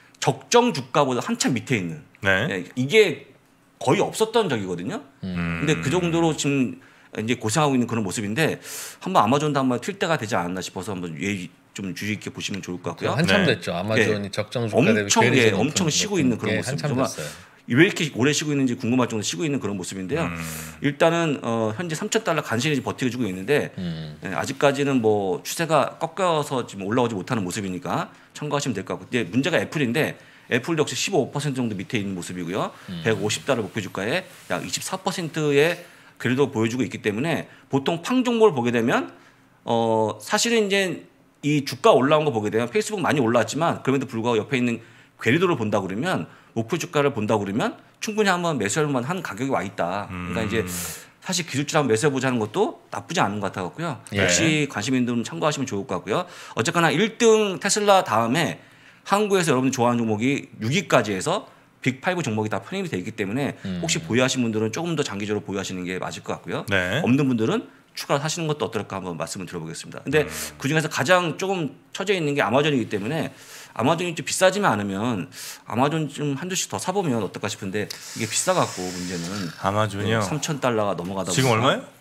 S3: 적정 주가보다 한참 밑에 있는 네. 네, 이게 거의 없었던 적이거든요. 음. 근데 그 정도로 지금 이제 고생하고 있는 그런 모습인데 한번 아마존도 한번 튈 때가 되지 않았나 싶어서 한번 예, 좀 주의 깊게 보시면 좋을 것 같고요.
S1: 한참 네. 됐죠. 아마존이 예. 적정 주가
S3: 엄청 예, 엄청 쉬고 있는 그런
S1: 예,
S3: 모습.
S1: 한참
S3: 정말
S1: 됐어요.
S3: 왜 이렇게 오래 쉬고 있는지 궁금할 정도로 쉬고 있는 그런 모습인데요. 음. 일단은 어, 현재 삼천 달러 간신히 버티고 있는데 음. 예, 아직까지는 뭐 추세가 꺾여서 지금 올라오지 못하는 모습이니까 참고하시면 될 것 같고. 이제 문제가 애플인데 애플도 역시 십오 퍼센트 정도 밑에 있는 모습이고요. 음. 백오십 달러 목표 주가에 약 이십사 퍼센트의 그래도 보여주고 있기 때문에 보통 팡 종목을 보게 되면 어 사실은 이제 이 주가 올라온 거 보게 되면 페이스북 많이 올라왔지만 그럼에도 불구하고 옆에 있는 궤도를 본다 그러면 목표 주가를 본다 그러면 충분히 한번 매수할 만한 가격이 와 있다. 그러니까 음. 이제 사실 기술주를 한번 매수해 보자는 것도 나쁘지 않은 것 같아갖고요. 예. 역시 관심 있는 분은 참고하시면 좋을 것 같고요. 어쨌거나 일 등 테슬라 다음에 한국에서 여러분들 좋아하는 종목이 육 위까지 해서 빅5 종목이 다 편입이 되어 있기 때문에 음. 혹시 보유하신 분들은 조금 더 장기적으로 보유하시는 게 맞을 것 같고요. 네. 없는 분들은 추가로 사시는 것도 어떨까 한번 말씀을 드려보겠습니다. 근데 음. 그중에서 가장 조금 처져 있는 게 아마존이기 때문에 아마존이 좀 비싸지만 않으면 아마존 좀 한두씩 더 사보면 어떨까 싶은데 이게 비싸갖고 문제는
S2: 아마존이요?
S3: 삼천 달러가 넘어가다
S2: 지금
S3: 보니까
S2: 얼마예요?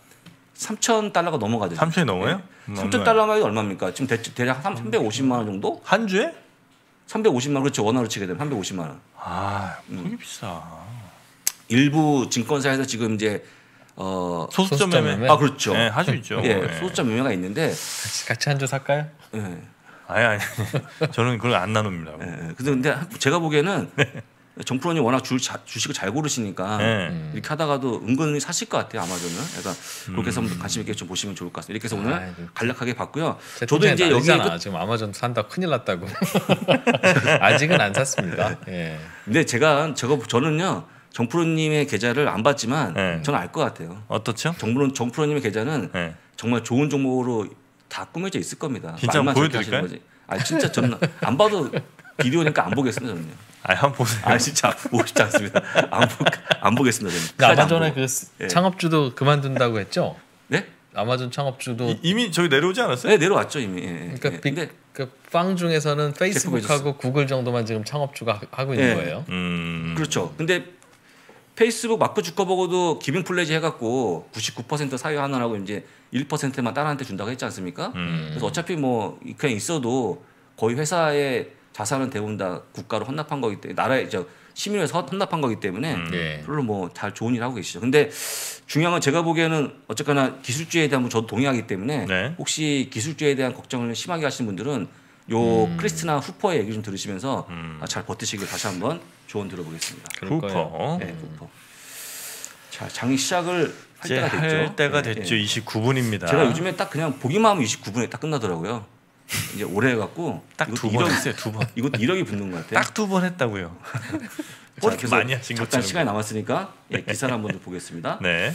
S3: 삼천 달러가 넘어가죠.
S2: 삼천이 넘어요?
S3: 네. 삼천 달러면 얼마입니까? 지금 대, 대략 한 삼백오십만 원 정도?
S2: 한 주에?
S3: 삼백오십만 원 그렇죠. 원화로 치게 되면 삼백오십만 원.
S2: 아, 그게 음. 비싸.
S3: 일부 증권사에서 지금 이제 어
S2: 소수점 매매.
S3: 아 그렇죠.
S2: 네, 할 수 있죠.
S3: 예,
S2: 네.
S3: 소수점 매매가 있는데
S1: 같이, 같이 한 주 살까요?
S3: 예.
S2: 아니 아니 저는 그걸 안 나눕니다.
S3: 예. 근데 제가 보기에는 정프로님 워낙 주, 자, 주식을 잘 고르시니까
S2: 네.
S3: 이렇게 하다가도 은근히 사실 것 같아요 아마존은. 그러니까 그렇게 해서 한번 관심 있게 좀 보시면 좋을 것 같습니다. 이렇게 해서 오늘
S1: 아이,
S3: 간략하게 봤고요.
S1: 저도 이제 여기잖아. 지금 아마존 산다 큰일 났다고. 아직은 안 샀습니다. 예.
S3: 근데 제가 저거 저는요 정프로님의 계좌를 안 봤지만
S2: 네.
S3: 저는 알 것 같아요.
S2: 어떻죠?
S3: 정프로 정프로님의 계좌는
S2: 네.
S3: 정말 좋은 종목으로 다 꾸며져 있을 겁니다.
S2: 진짜 한번 보여드릴까요?
S3: 아 진짜 저는 안 봐도 비디오니까 안 보겠습니다 저는요.
S2: 아, 한번 보세요.
S3: 아 진짜 보고 싶지 않습니다. 안, 보, 안 보겠습니다 저는.
S1: 아마존의 그 예. 창업주도 그만둔다고 했죠?
S3: 네?
S1: 아마존 창업주도
S2: 이, 이미 저기 내려오지 않았어요?
S3: 네 내려왔죠 이미. 예.
S1: 그러니까
S3: 예.
S1: 빅,
S3: 근데
S1: 그 빵 중에서는 페이스북하고 구글 정도만 지금 창업주가 하고 있는
S3: 예.
S1: 거예요.
S2: 음.
S3: 그렇죠. 근데 페이스북 마크 주커버그도 기빙 플래지 해갖고 구십구 퍼센트 사유하느라고 이제 일 퍼센트만 딸한테 준다고 했지 않습니까?
S2: 음.
S3: 그래서 어차피 뭐 그냥 있어도 거의 회사의 자산은 대부분 다 국가로 헌납한 거기 때문에 나라에 저 시민에서 헌납한 거기 때문에
S2: 음.
S1: 예.
S3: 별로 뭐 잘 좋은 일 하고 계시죠. 근데 중요한 건 제가 보기에는 어쨌거나 기술주의에 대한 저도 동의하기 때문에
S2: 네.
S3: 혹시 기술주의에 대한 걱정을 심하게 하시는 분들은 요
S1: 음.
S3: 크리스티나 후퍼의 얘기 좀 들으시면서
S2: 음.
S3: 아, 잘 버티시길 다시 한번 조언 들어보겠습니다.
S1: 그럴 거예요.
S2: 후퍼.
S3: 네, 후퍼. 자, 장이 시작을 할
S2: 이제
S3: 때가 됐죠.
S2: 할 때가
S3: 네,
S2: 됐죠.
S3: 네.
S2: 이십구 분입니다.
S3: 제가 요즘에 딱 그냥 보기만 하면 이십구 분에 딱 끝나더라고요. 이제 오래 해갖고
S2: 딱 두 번 했어요. 두 번.
S3: 이것도 이력이 붙는 것 같아요.
S2: 딱 두 번 했다고요.
S3: 자,
S2: 그렇게
S3: 그래서
S2: 많이 하신
S3: 잠깐
S2: 것처럼.
S3: 시간이 남았으니까 예, 기사를 한번 더 보겠습니다.
S2: 네.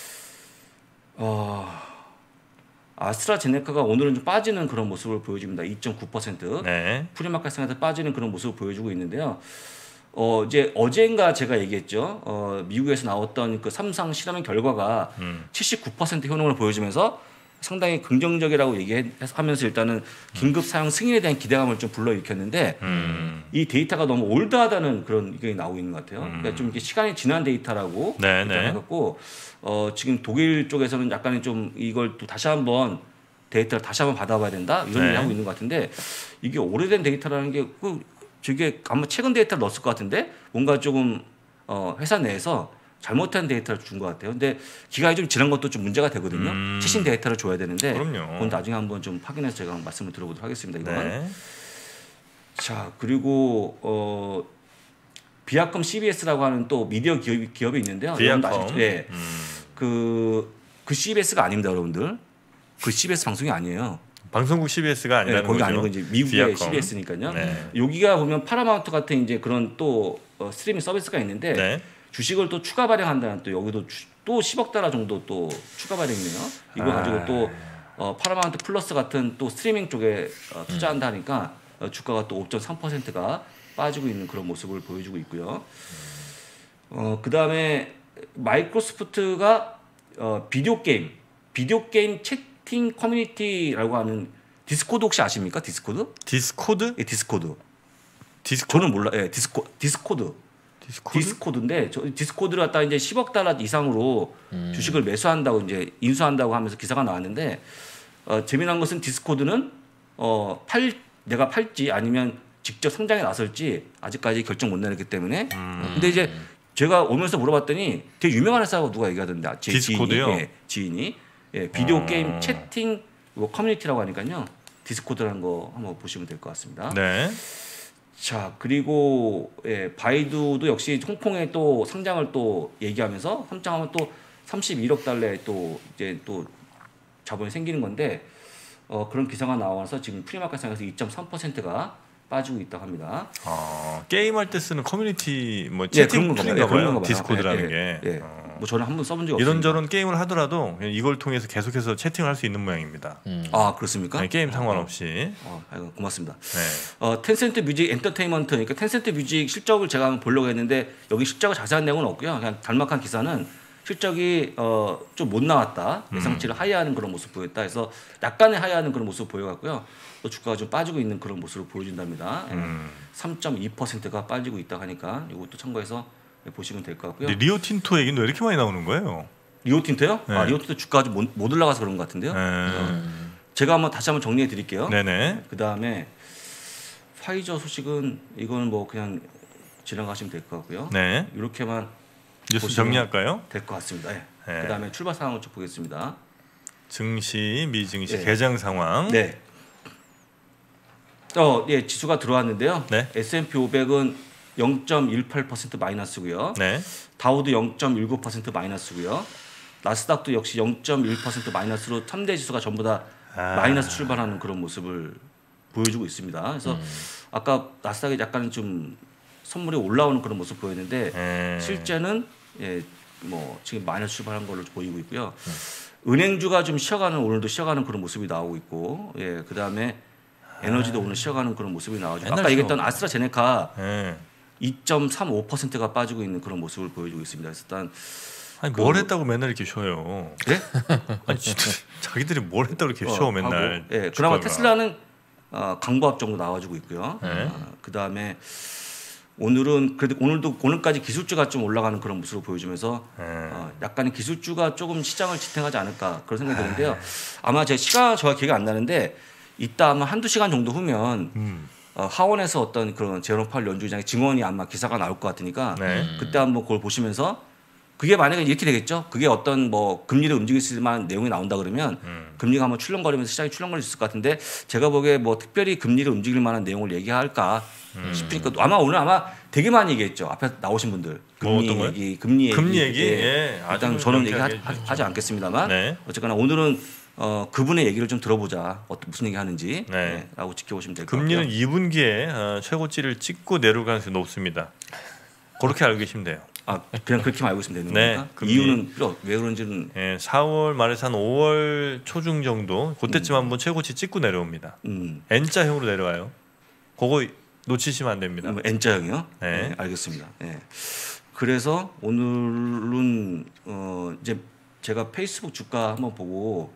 S3: 어, 아스트라제네카가 오늘은 좀 빠지는 그런 모습을 보여줍니다. 이 점 구 퍼센트.
S2: 네.
S3: 프리마켓상에서 빠지는 그런 모습을 보여주고 있는데요. 어, 이제 어젠가 제가 얘기했죠. 어, 미국에서 나왔던 그 삼상 실험의 결과가
S2: 음.
S3: 칠십구 퍼센트 효능을 보여주면서 상당히 긍정적이라고 얘기하면서 일단은 긴급 사용 승인에 대한 기대감을 좀 불러일으켰는데
S2: 음.
S3: 이 데이터가 너무 올드하다는 그런 의견이 나오고 있는 것 같아요.
S2: 음.
S3: 그러니까 좀 이게 시간이 지난 데이터라고
S2: 네, 네.
S3: 해갖고 어, 지금 독일 쪽에서는 약간의 좀 이걸 또 다시 한번 데이터를 다시 한번 받아봐야 된다 이런
S2: 네.
S3: 얘기 하고 있는 것 같은데 이게 오래된 데이터라는 게 그 저게 아마 최근 데이터를 넣었을 것 같은데 뭔가 조금 어, 회사 내에서 잘못한 데이터를 준 것 같아요. 근데 기간이 좀 지난 것도 좀 문제가 되거든요.
S2: 음.
S3: 최신 데이터를 줘야 되는데
S2: 그럼요.
S3: 그건 나중에 한번 좀 확인해서 제가 말씀을 드려보도록 하겠습니다. 이건.
S2: 네.
S3: 자 그리고 어, 비아컴 씨비에스라고 하는 또 미디어 기업이, 기업이 있는데요.
S2: 비아컴.
S3: 여러분도 아시죠? 예.
S2: 음.
S3: 그, 그 씨비에스가 아닙니다, 여러분들. 그 씨비에스 방송이 아니에요.
S2: 방송국 씨비에스가
S3: 네,
S2: 아니라는
S3: 거기가
S2: 거죠.
S3: 아니고 이제 미국의
S2: 비아컴.
S3: 씨비에스니까요.
S2: 네.
S3: 여기가 보면 파라마운트 같은 이제 그런 또 어, 스트리밍 서비스가 있는데
S2: 네.
S3: 주식을 또 추가 발행한다는 또 여기도 주, 또 십억 달러 정도 또 추가 발행이네요. 이거
S2: 아.
S3: 가지고 또 어, 파라마운트 플러스 같은 또 스트리밍 쪽에 어, 투자한다 하니까 어, 주가가 또 오 점 삼 퍼센트가 빠지고 있는 그런 모습을 보여주고 있고요. 어, 그 다음에 마이크로소프트가 어, 비디오 게임, 비디오 게임 채팅 커뮤니티라고 하는 디스코드 혹시 아십니까? 디스코드?
S2: 디스코드?
S3: 예, 디스코드.
S2: 디스코드?
S3: 저는 몰라. 예, 디스코 디스코드.
S2: 디스코드?
S3: 디스코드인데 저 디스코드를 갖다 이제 십억 달러 이상으로
S1: 음.
S3: 주식을 매수한다고 이제 인수한다고 하면서 기사가 나왔는데 어, 재미난 것은 디스코드는 어, 팔 내가 팔지 아니면 직접 상장에 나설지 아직까지 결정 못 내렸기 때문에
S2: 음.
S3: 근데 이제 제가 오면서 물어봤더니 되게 유명한 회사라고 누가 얘기하던데 제
S2: 디스코드요?
S3: 지인이, 예, 지인이 예, 비디오
S2: 어.
S3: 게임 채팅 뭐 커뮤니티라고 하니까요 디스코드라는 거 한번 보시면 될 것 같습니다.
S2: 네.
S3: 자 그리고 예, 바이두도 역시 홍콩에 또 상장을 또 얘기하면서 상장하면 또 삼십일억 달러에 또 이제 또 자본이 생기는 건데 어, 그런 기사가 나와서 지금 프리마켓상에서 이 점 삼 퍼센트가 빠지고 있다고 합니다.
S2: 어, 게임할 때 쓰는 커뮤니티 뭐
S3: 예,
S2: 채팅
S3: 그런 건가
S2: 툴인가
S3: 봐요. 예, 그런
S2: 봐요.
S3: 건가 봐요.
S2: 디스코드라는
S3: 예,
S2: 게.
S3: 예, 예.
S2: 어.
S3: 뭐 저는 한번 써본 적이 없습니다.
S2: 이런저런 게임을 하더라도 그냥 이걸 통해서 계속해서 채팅을 할 수 있는 모양입니다.
S1: 음.
S3: 아 그렇습니까?
S2: 네, 게임 상관없이.
S3: 어, 아이고, 고맙습니다.
S2: 네.
S3: 어, 텐센트 뮤직 엔터테인먼트, 그러니까 텐센트 뮤직 실적을 제가 한번 보려고 했는데 여기 실적을 자세한 내용은 없고요. 그냥 달막한 기사는 실적이 어, 좀 못 나왔다, 예상치를 하회하는 그런 모습 보였다 해서 약간의 하회하는 그런 모습 보여갖고요. 또 주가가 좀 빠지고 있는 그런 모습을 보여준답니다.
S2: 음.
S3: 삼 점 이 퍼센트가 빠지고 있다 하니까 이것도 참고해서 보시면 될 것 같고요.
S2: 근데 리오틴토 얘기는 왜 이렇게 많이 나오는 거예요?
S3: 리오틴트요?
S2: 네.
S3: 아, 리오틴트 주가가 좀 못 올라가서 그런 것 같은데요.
S2: 네.
S1: 음.
S3: 제가 한번 다시 한번 정리해 드릴게요.
S2: 네네.
S3: 그 다음에 파이저 소식은 이거는 뭐 그냥 지나가시면 될 것 같고요.
S2: 네.
S3: 이렇게만
S2: 뉴스 정리할까요?
S3: 될 것 같습니다. 네.
S2: 네.
S3: 그다음에 출발 상황을 좀 보겠습니다.
S2: 증시, 미증시
S3: 네.
S2: 개장 상황.
S3: 네. 어, 예, 지수가 들어왔는데요.
S2: 네.
S3: 에스 앤 피 오백은 영 점 일팔 퍼센트 마이너스고요.
S2: 네.
S3: 다우도 영 점 일구 퍼센트 마이너스고요. 나스닥도 역시 영 점 일 퍼센트 마이너스로 삼 대 지수가 전부 다
S2: 아.
S3: 마이너스 출발하는 그런 모습을 보여주고 있습니다. 그래서 음. 아까 나스닥이 약간 좀 선물이 올라오는 그런 모습 보였는데
S2: 음.
S3: 실제는 예, 뭐 지금 마이너스 출발한 걸로 보이고 있고요. 음. 은행주가 좀 쉬어가는 오늘도 쉬어가는 그런 모습이 나오고 있고, 예, 그 다음에 에너지도 아. 오늘 쉬어가는 그런 모습이 나오죠. 아까 얘기했던 아스트라제네카 음. 이 점 삼오 퍼센트가 빠지고 있는 그런 모습을 보여주고 있습니다. 그래서 일단
S2: 아니 그, 뭘 했다고 맨날 이렇게 쉬어요?
S3: 네?
S2: 아니 진짜 자기들이 뭘 했다고 이렇게 쉬어 어, 맨날.
S3: 예, 그나마 테슬라는 어, 강보합 정도 나와주고 있고요. 네. 어, 그 다음에 오늘은 그래도 오늘도 오늘까지 기술주가 좀 올라가는 그런 모습을 보여주면서 네. 어, 약간의 기술주가 조금 시장을 지탱하지 않을까 그런 생각이 드는데요. 아마 제 시간 정확히 기억이 안 나는데 이따 아마 한두 시간 정도 후면 음. 어, 하원에서 어떤 그런 제롬 파월 연준의장의 증언이 아마 기사가 나올 것 같으니까 네. 그때 한번 그걸 보시면서 그게 만약에 이렇게 되겠죠. 그게 어떤 뭐 금리를 움직일 수 있을 만한 내용이 나온다 그러면 음. 금리가 한번 출렁거리면서 시장이 출렁거릴 수 있을 것 같은데 제가 보기에 뭐 특별히 금리를 움직일 만한 내용을 얘기할까 음. 싶으니까 아마 오늘 아마 되게 많이 얘기했죠. 앞에 나오신 분들 금리 뭐 얘기, 금리 얘기,
S2: 금리 얘기.
S3: 예. 일단 저는 얘기하지 않겠습니다만 네. 어쨌거나 오늘은 어, 그분의 얘기를 좀 들어보자. 어떤 무슨 얘기 하는지 네. 네, 라고 지켜보시면 될 것 같아요.
S2: 금리는 이 분기에 어, 최고치를 찍고 내려올 가능성이 높습니다. 그렇게 알고 계시면 돼요.
S3: 아 그냥 그렇게만 알고 있으면 되는
S2: 네,
S3: 겁니까? 금리. 이유는 필요 왜 그런지는
S2: 네, 사월 말에서 한 오월 초중 정도 그때쯤 음. 한번 최고치 찍고 내려옵니다. 음. N자형으로 내려와요. 그거 놓치시면 안 됩니다.
S3: 음, N자형이요? 네. 네, 알겠습니다. 네. 그래서 오늘은 어, 이제 제가 페이스북 주가 한번 보고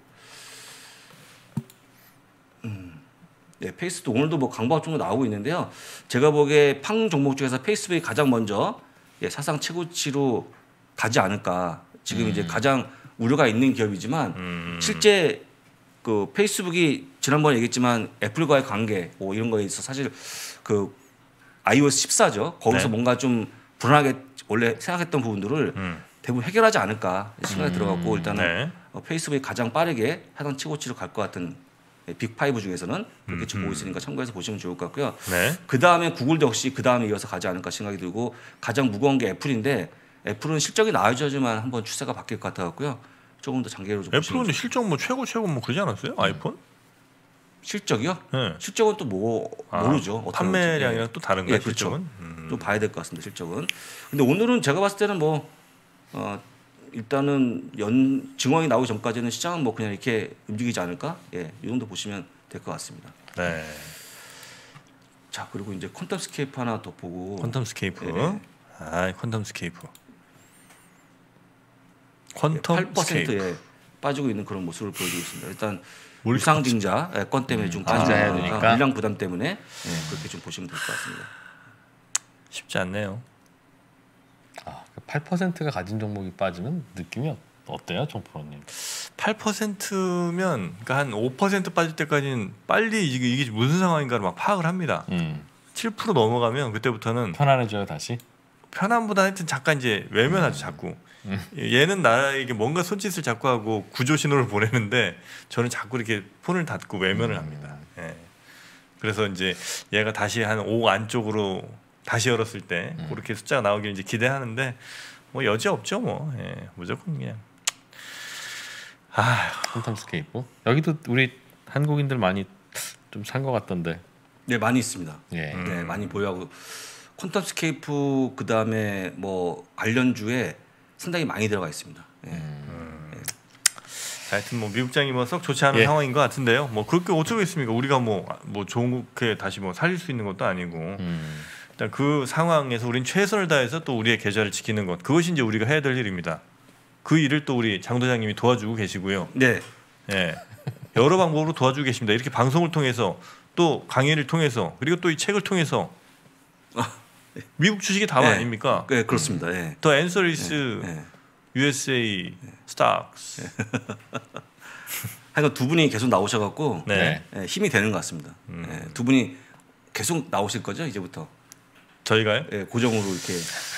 S3: 음, 네, 페이스북 오늘도 뭐 강보합 정도 나오고 있는데요. 제가 보기에 팡 종목 중에서 페이스북이 가장 먼저 예, 사상 최고치로 가지 않을까. 지금 음. 이제 가장 우려가 있는 기업이지만 음. 실제 그 페이스북이 지난번에 얘기했지만 애플과의 관계 뭐 이런 거에 있어 사실 그 아이오에스 십사죠. 거기서 네. 뭔가 좀 불안하게 원래 생각했던 부분들을 음. 대부분 해결하지 않을까 생각이 음. 들어갔고 일단은 네. 어, 페이스북이 가장 빠르게 하던 최고치로 갈 것 같은 빅파이브 중에서는 그렇게 음, 좀 보고 있으니까 참고해서 보시면 좋을 것 같고요. 네. 그 다음에 구글도 역시 그 다음에 이어서 가지 않을까 생각이 들고 가장 무거운 게 애플인데 애플은 실적이 나아져야지만 한번 추세가 바뀔 것 같아갖고요. 조금 더 장기로 좀
S2: 애플은 실적 뭐 최고 최고 뭐 그러지 않았어요? 음. 아이폰?
S3: 실적이요?
S2: 네.
S3: 실적은 또 뭐 아, 모르죠.
S2: 판매량이랑 또 다른가요?
S3: 예, 그렇죠.
S2: 실적은? 음.
S3: 좀 봐야 될 것 같습니다. 실적은. 근데 오늘은 제가 봤을 때는 뭐 어, 일단은 연 증언이 나오기 전까지는 시장은 뭐 그냥 이렇게 움직이지 않을까? 예, 이 정도 보시면 될 것 같습니다.
S2: 네.
S3: 자 그리고 이제 퀀텀 스케이프 하나 더 보고.
S2: 퀀텀 스케이프. 네. 아, 퀀텀 스케이프. 퀀텀
S3: 팔 퍼센트에 빠지고 있는 그런 모습을 보여주고 있습니다. 일단 우상증자 예, 건 때문에 음. 좀 빠지는 거니까 물량 부담 때문에 예, 그렇게 좀 보시면 될 것 같습니다.
S2: 쉽지 않네요.
S1: 아, 팔 퍼센트가 가진 종목이 빠지면 느낌이 어때요, 정프로님?
S2: 팔 퍼센트면 그러니까 한 오 퍼센트 빠질 때까지는 빨리 이게, 이게 무슨 상황인가를 막 파악을 합니다. 음. 칠 퍼센트 넘어가면 그때부터는
S1: 편안해져요 다시.
S2: 편안보다 하여튼 잠깐 이제 외면하죠 자꾸. 음. 얘는 나에게 뭔가 손짓을 자꾸 하고 구조 신호를 보내는데 저는 자꾸 이렇게 폰을 닫고 외면을 음. 합니다. 예. 그래서 이제 얘가 다시 한 오 안쪽으로 다시 열었을 때 음. 그렇게 숫자가 나오길 이제 기대하는데 뭐 여지 없죠 뭐. 예. 무조건 그냥.
S1: 아, 퀀텀 스케이프 여기도 우리 한국인들 많이 좀 산 것 같던데.
S3: 네, 많이 있습니다.
S1: 예.
S3: 음. 네, 많이 보유하고 퀀텀 스케이프 그 다음에 뭐 관련주에 상당히 많이 들어가 있습니다. 예. 음.
S2: 예. 하여튼 뭐 미국장이 뭐 썩 좋지 않은 예. 상황인 것 같은데요. 뭐 그렇게 어쩌겠습니까? 우리가 뭐뭐 뭐 좋게 다시 뭐 살릴 수 있는 것도 아니고. 음. 일단 그 상황에서 우리는 최선을 다해서 또 우리의 계좌를 지키는 것 그것이 이제 우리가 해야 될 일입니다. 그 일을 또 우리 장 도장님이 도와주고 계시고요.
S3: 네.
S2: 예. 여러 방법으로 도와주고 계십니다. 이렇게 방송을 통해서 또 강의를 통해서 그리고 또 이 책을 통해서 미국 주식이 답
S3: 네.
S2: 아닙니까?
S3: 네, 그렇습니다. 네.
S2: The answer is 네. 네. 유에스에이 네. stocks.
S3: 하여간 두 분이 계속 나오셔갖고
S2: 네.
S3: 네, 힘이 되는 것 같습니다. 음. 네, 두 분이 계속 나오실 거죠 이제부터?
S2: 저희가요?
S3: 네, 고정으로 이렇게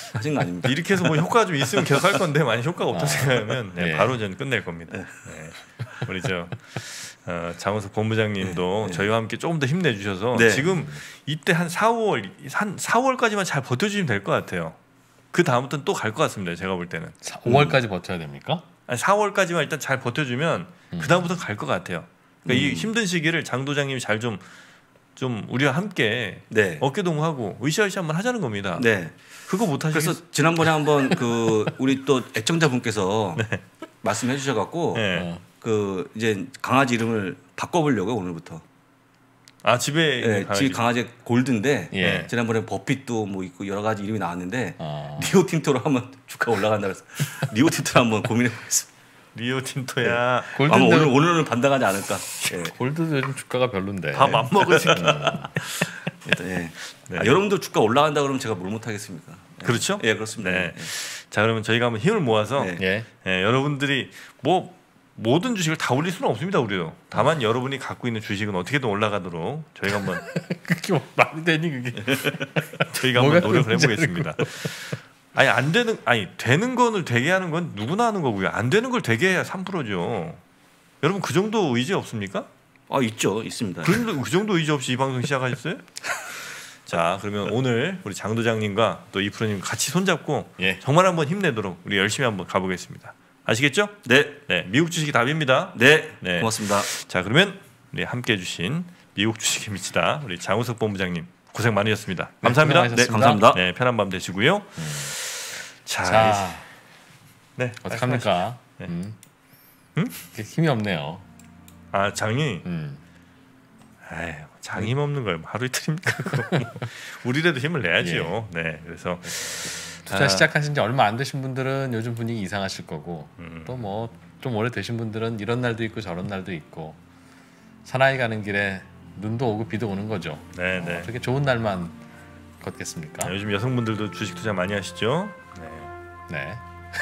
S3: 하신 거 아닙니까?
S2: 이렇게 해서 뭐 효과가 좀 있으면 계속 할 건데 만약 효과가 없다
S1: 아.
S2: 생각하면 네,
S1: 네.
S2: 바로 저는 끝낼 겁니다. 네. 우리 저 어, 장우석 본부장님도
S3: 네.
S2: 저희와 함께 조금 더 힘내주셔서
S3: 네.
S2: 지금 이때 한 사월 한 사월까지만 잘 버텨주시면 될 것 같아요. 그 다음부터는 또 갈 것 같습니다. 제가 볼 때는
S1: 오월까지 버텨야 됩니까?
S2: 아니, 사월까지만 일단 잘 버텨주면
S1: 음.
S2: 그 다음부터 갈 것 같아요. 그러니까
S3: 음.
S2: 이 힘든 시기를 장 도장님이 잘 좀 좀 우리와 함께
S3: 네.
S2: 어깨동무하고 으쌰으쌰 한번 하자는 겁니다.
S3: 네.
S2: 그거 못 하시겠어요?
S3: 그래서 지난번에 한번 그 우리 또 애청자분께서
S2: 네.
S3: 말씀해 주셔갖고
S2: 네.
S1: 어.
S3: 그 이제 강아지 이름을 바꿔보려고 오늘부터.
S2: 아 집에 있는
S3: 네,
S2: 강아지.
S3: 집 강아지 골드인데
S1: 예.
S3: 지난번에 버핏도 뭐 있고 여러 가지 이름이 나왔는데
S1: 어.
S3: 리오 틴토로 하면 주가 올라간다 그래서 리오 틴토로 한번 고민해 보겠습니다.
S2: 리오 틴토야.
S3: 아마
S1: 골드는
S3: 오늘 오늘은 반등하지 않을까. 예.
S1: 골드도 요즘 주가가 별론데.
S2: 밥 안 먹으시고.
S3: 일단, 예.
S2: 네.
S3: 아, 여러분도 주가 올라간다 그러면 제가 뭘 못하겠습니까? 예.
S2: 그렇죠?
S3: 예, 그렇습니다.
S2: 네.
S3: 예.
S2: 자 그러면 저희가 한번 힘을 모아서
S3: 네.
S1: 예.
S2: 예, 여러분들이 뭐 모든 주식을 다 올릴 수는 없습니다 우리도. 다만 여러분이 갖고 있는 주식은 어떻게든 올라가도록 저희가 한번
S1: 그게 뭐 말이 되니 그게.
S2: 저희가 한번
S1: 뭐가
S2: 노력을
S1: 문제는
S2: 해보겠습니다. 아니 안 되는 아니 되는 거를 되게 하는 건 누구나 하는 거고요. 안 되는 걸 되게 해야 삼 퍼센트죠. 여러분 그 정도 의지 없습니까?
S3: 아 있죠, 있습니다.
S2: 그 정도, 그 정도 의지 없이 이 방송 시작하셨어요? 자 그러면 오늘 우리 장 도장님과 또 이 프로님 같이 손잡고
S1: 예.
S2: 정말 한번 힘내도록 우리 열심히 한번 가보겠습니다. 아시겠죠?
S3: 네,
S2: 네, 미국 주식이 답입니다.
S3: 네,
S2: 네.
S3: 고맙습니다.
S2: 자 그러면 우리 함께 해주신 미국 주식에 미치다 우리 장우석 본부장님 고생 많으셨습니다. 감사합니다.
S1: 고생
S3: 네,
S1: 많으셨습니다.
S3: 감사합니다.
S2: 네, 편한 밤 되시고요.
S1: 음.
S2: 자,
S1: 자,
S2: 네,
S1: 어떡합니까?
S2: 네.
S1: 음.
S2: 음?
S1: 이게 힘이 없네요.
S2: 아 장이,
S1: 음.
S2: 에이, 장 힘 없는 걸 하루 이틀입니까? 그거 뭐. 우리라도 힘을 내야지요. 네, 그래서
S1: 투자
S2: 아.
S1: 시작하신 지 얼마 안 되신 분들은 요즘 분위기 이상하실 거고
S2: 음.
S1: 또 뭐 좀 오래 되신 분들은 이런 날도 있고 저런 날도 있고 사나이 가는 길에 눈도 오고 비도 오는 거죠.
S2: 네,
S1: 어,
S2: 네.
S1: 그렇게 좋은 날만 걷겠습니까?
S2: 아, 요즘 여성분들도 주식 투자 많이 하시죠? 네.
S1: 네.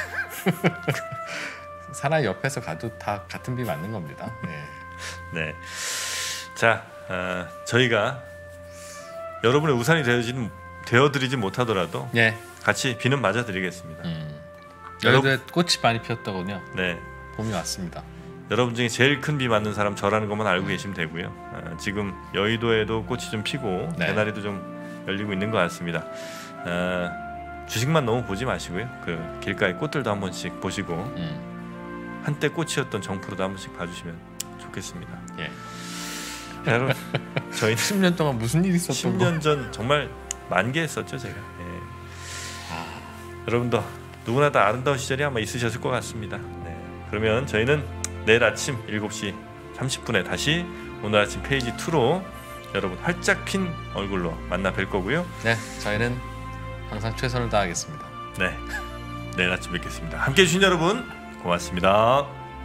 S1: 사나이 옆에서 가도 다 같은 비 맞는 겁니다. 네.
S2: 네. 자, 어, 저희가 여러분의 우산이 되어지는 되어드리지 못하더라도
S1: 예.
S2: 같이 비는 맞아드리겠습니다.
S1: 음. 여의도에 꽃이 많이 피었더군요.
S2: 네.
S1: 봄이 왔습니다.
S2: 여러분 중에 제일 큰 비 맞는 사람 저라는 것만 알고 계시면 되고요. 어, 지금 여의도에도 꽃이 좀 피고
S1: 네.
S2: 개나리도 좀 열리고 있는 것 같습니다. 어, 주식만 너무 보지 마시고요. 그 길가의 꽃들도 한 번씩 보시고
S1: 음.
S2: 한때 꽃이었던 정프로도 한 번씩 봐주시면 좋겠습니다.
S1: 예.
S2: 여러분 저희는
S1: 십 년 동안 무슨 일이 있었던
S2: 십 년 전 정말 만개했었죠 제가. 예.
S1: 아.
S2: 여러분도 누구나 다 아름다운 시절이 아마 있으셨을 것 같습니다. 네. 그러면 저희는 내일 아침 일곱 시 삼십 분에 다시 오늘 아침 페이지 이로 여러분 활짝 핀 얼굴로 만나 뵐 거고요.
S1: 네, 저희는 항상 최선을 다하겠습니다.
S2: 네, 내일 아침 뵙겠습니다. 함께해 주신 여러분 고맙습니다.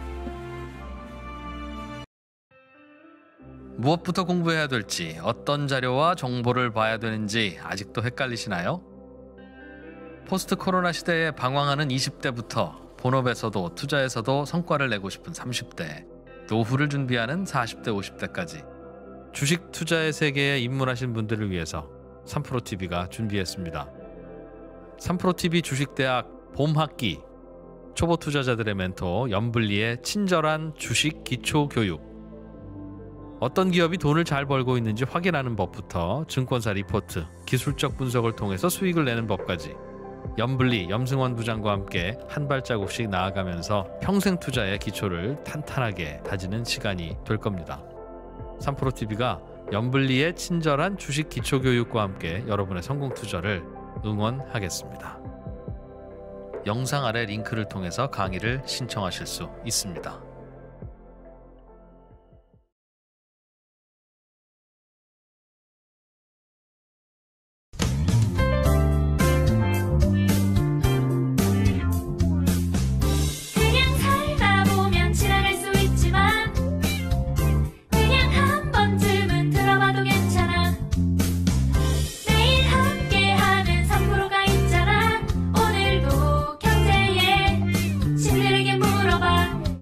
S1: 무엇부터 공부해야 될지, 어떤 자료와 정보를 봐야 되는지 아직도 헷갈리시나요? 포스트 코로나 시대에 방황하는 이십 대부터 본업에서도 투자에서도 성과를 내고 싶은 삼십 대, 노후를 준비하는 사십 대, 오십 대까지 주식 투자의 세계에 입문하신 분들을 위해서 삼프로티비가 준비했습니다. 삼프로티비 주식대학 봄학기, 초보 투자자들의 멘토 염블리의 친절한 주식 기초 교육, 어떤 기업이 돈을 잘 벌고 있는지 확인하는 법부터 증권사 리포트, 기술적 분석을 통해서 수익을 내는 법까지 염블리, 염승원 부장과 함께 한 발자국씩 나아가면서 평생 투자의 기초를 탄탄하게 다지는 시간이 될 겁니다. 삼프로티비가 염블리의 친절한 주식 기초 교육과 함께 여러분의 성공 투자를 응원하겠습니다. 영상 아래 링크를 통해서 강의를 신청하실 수 있습니다.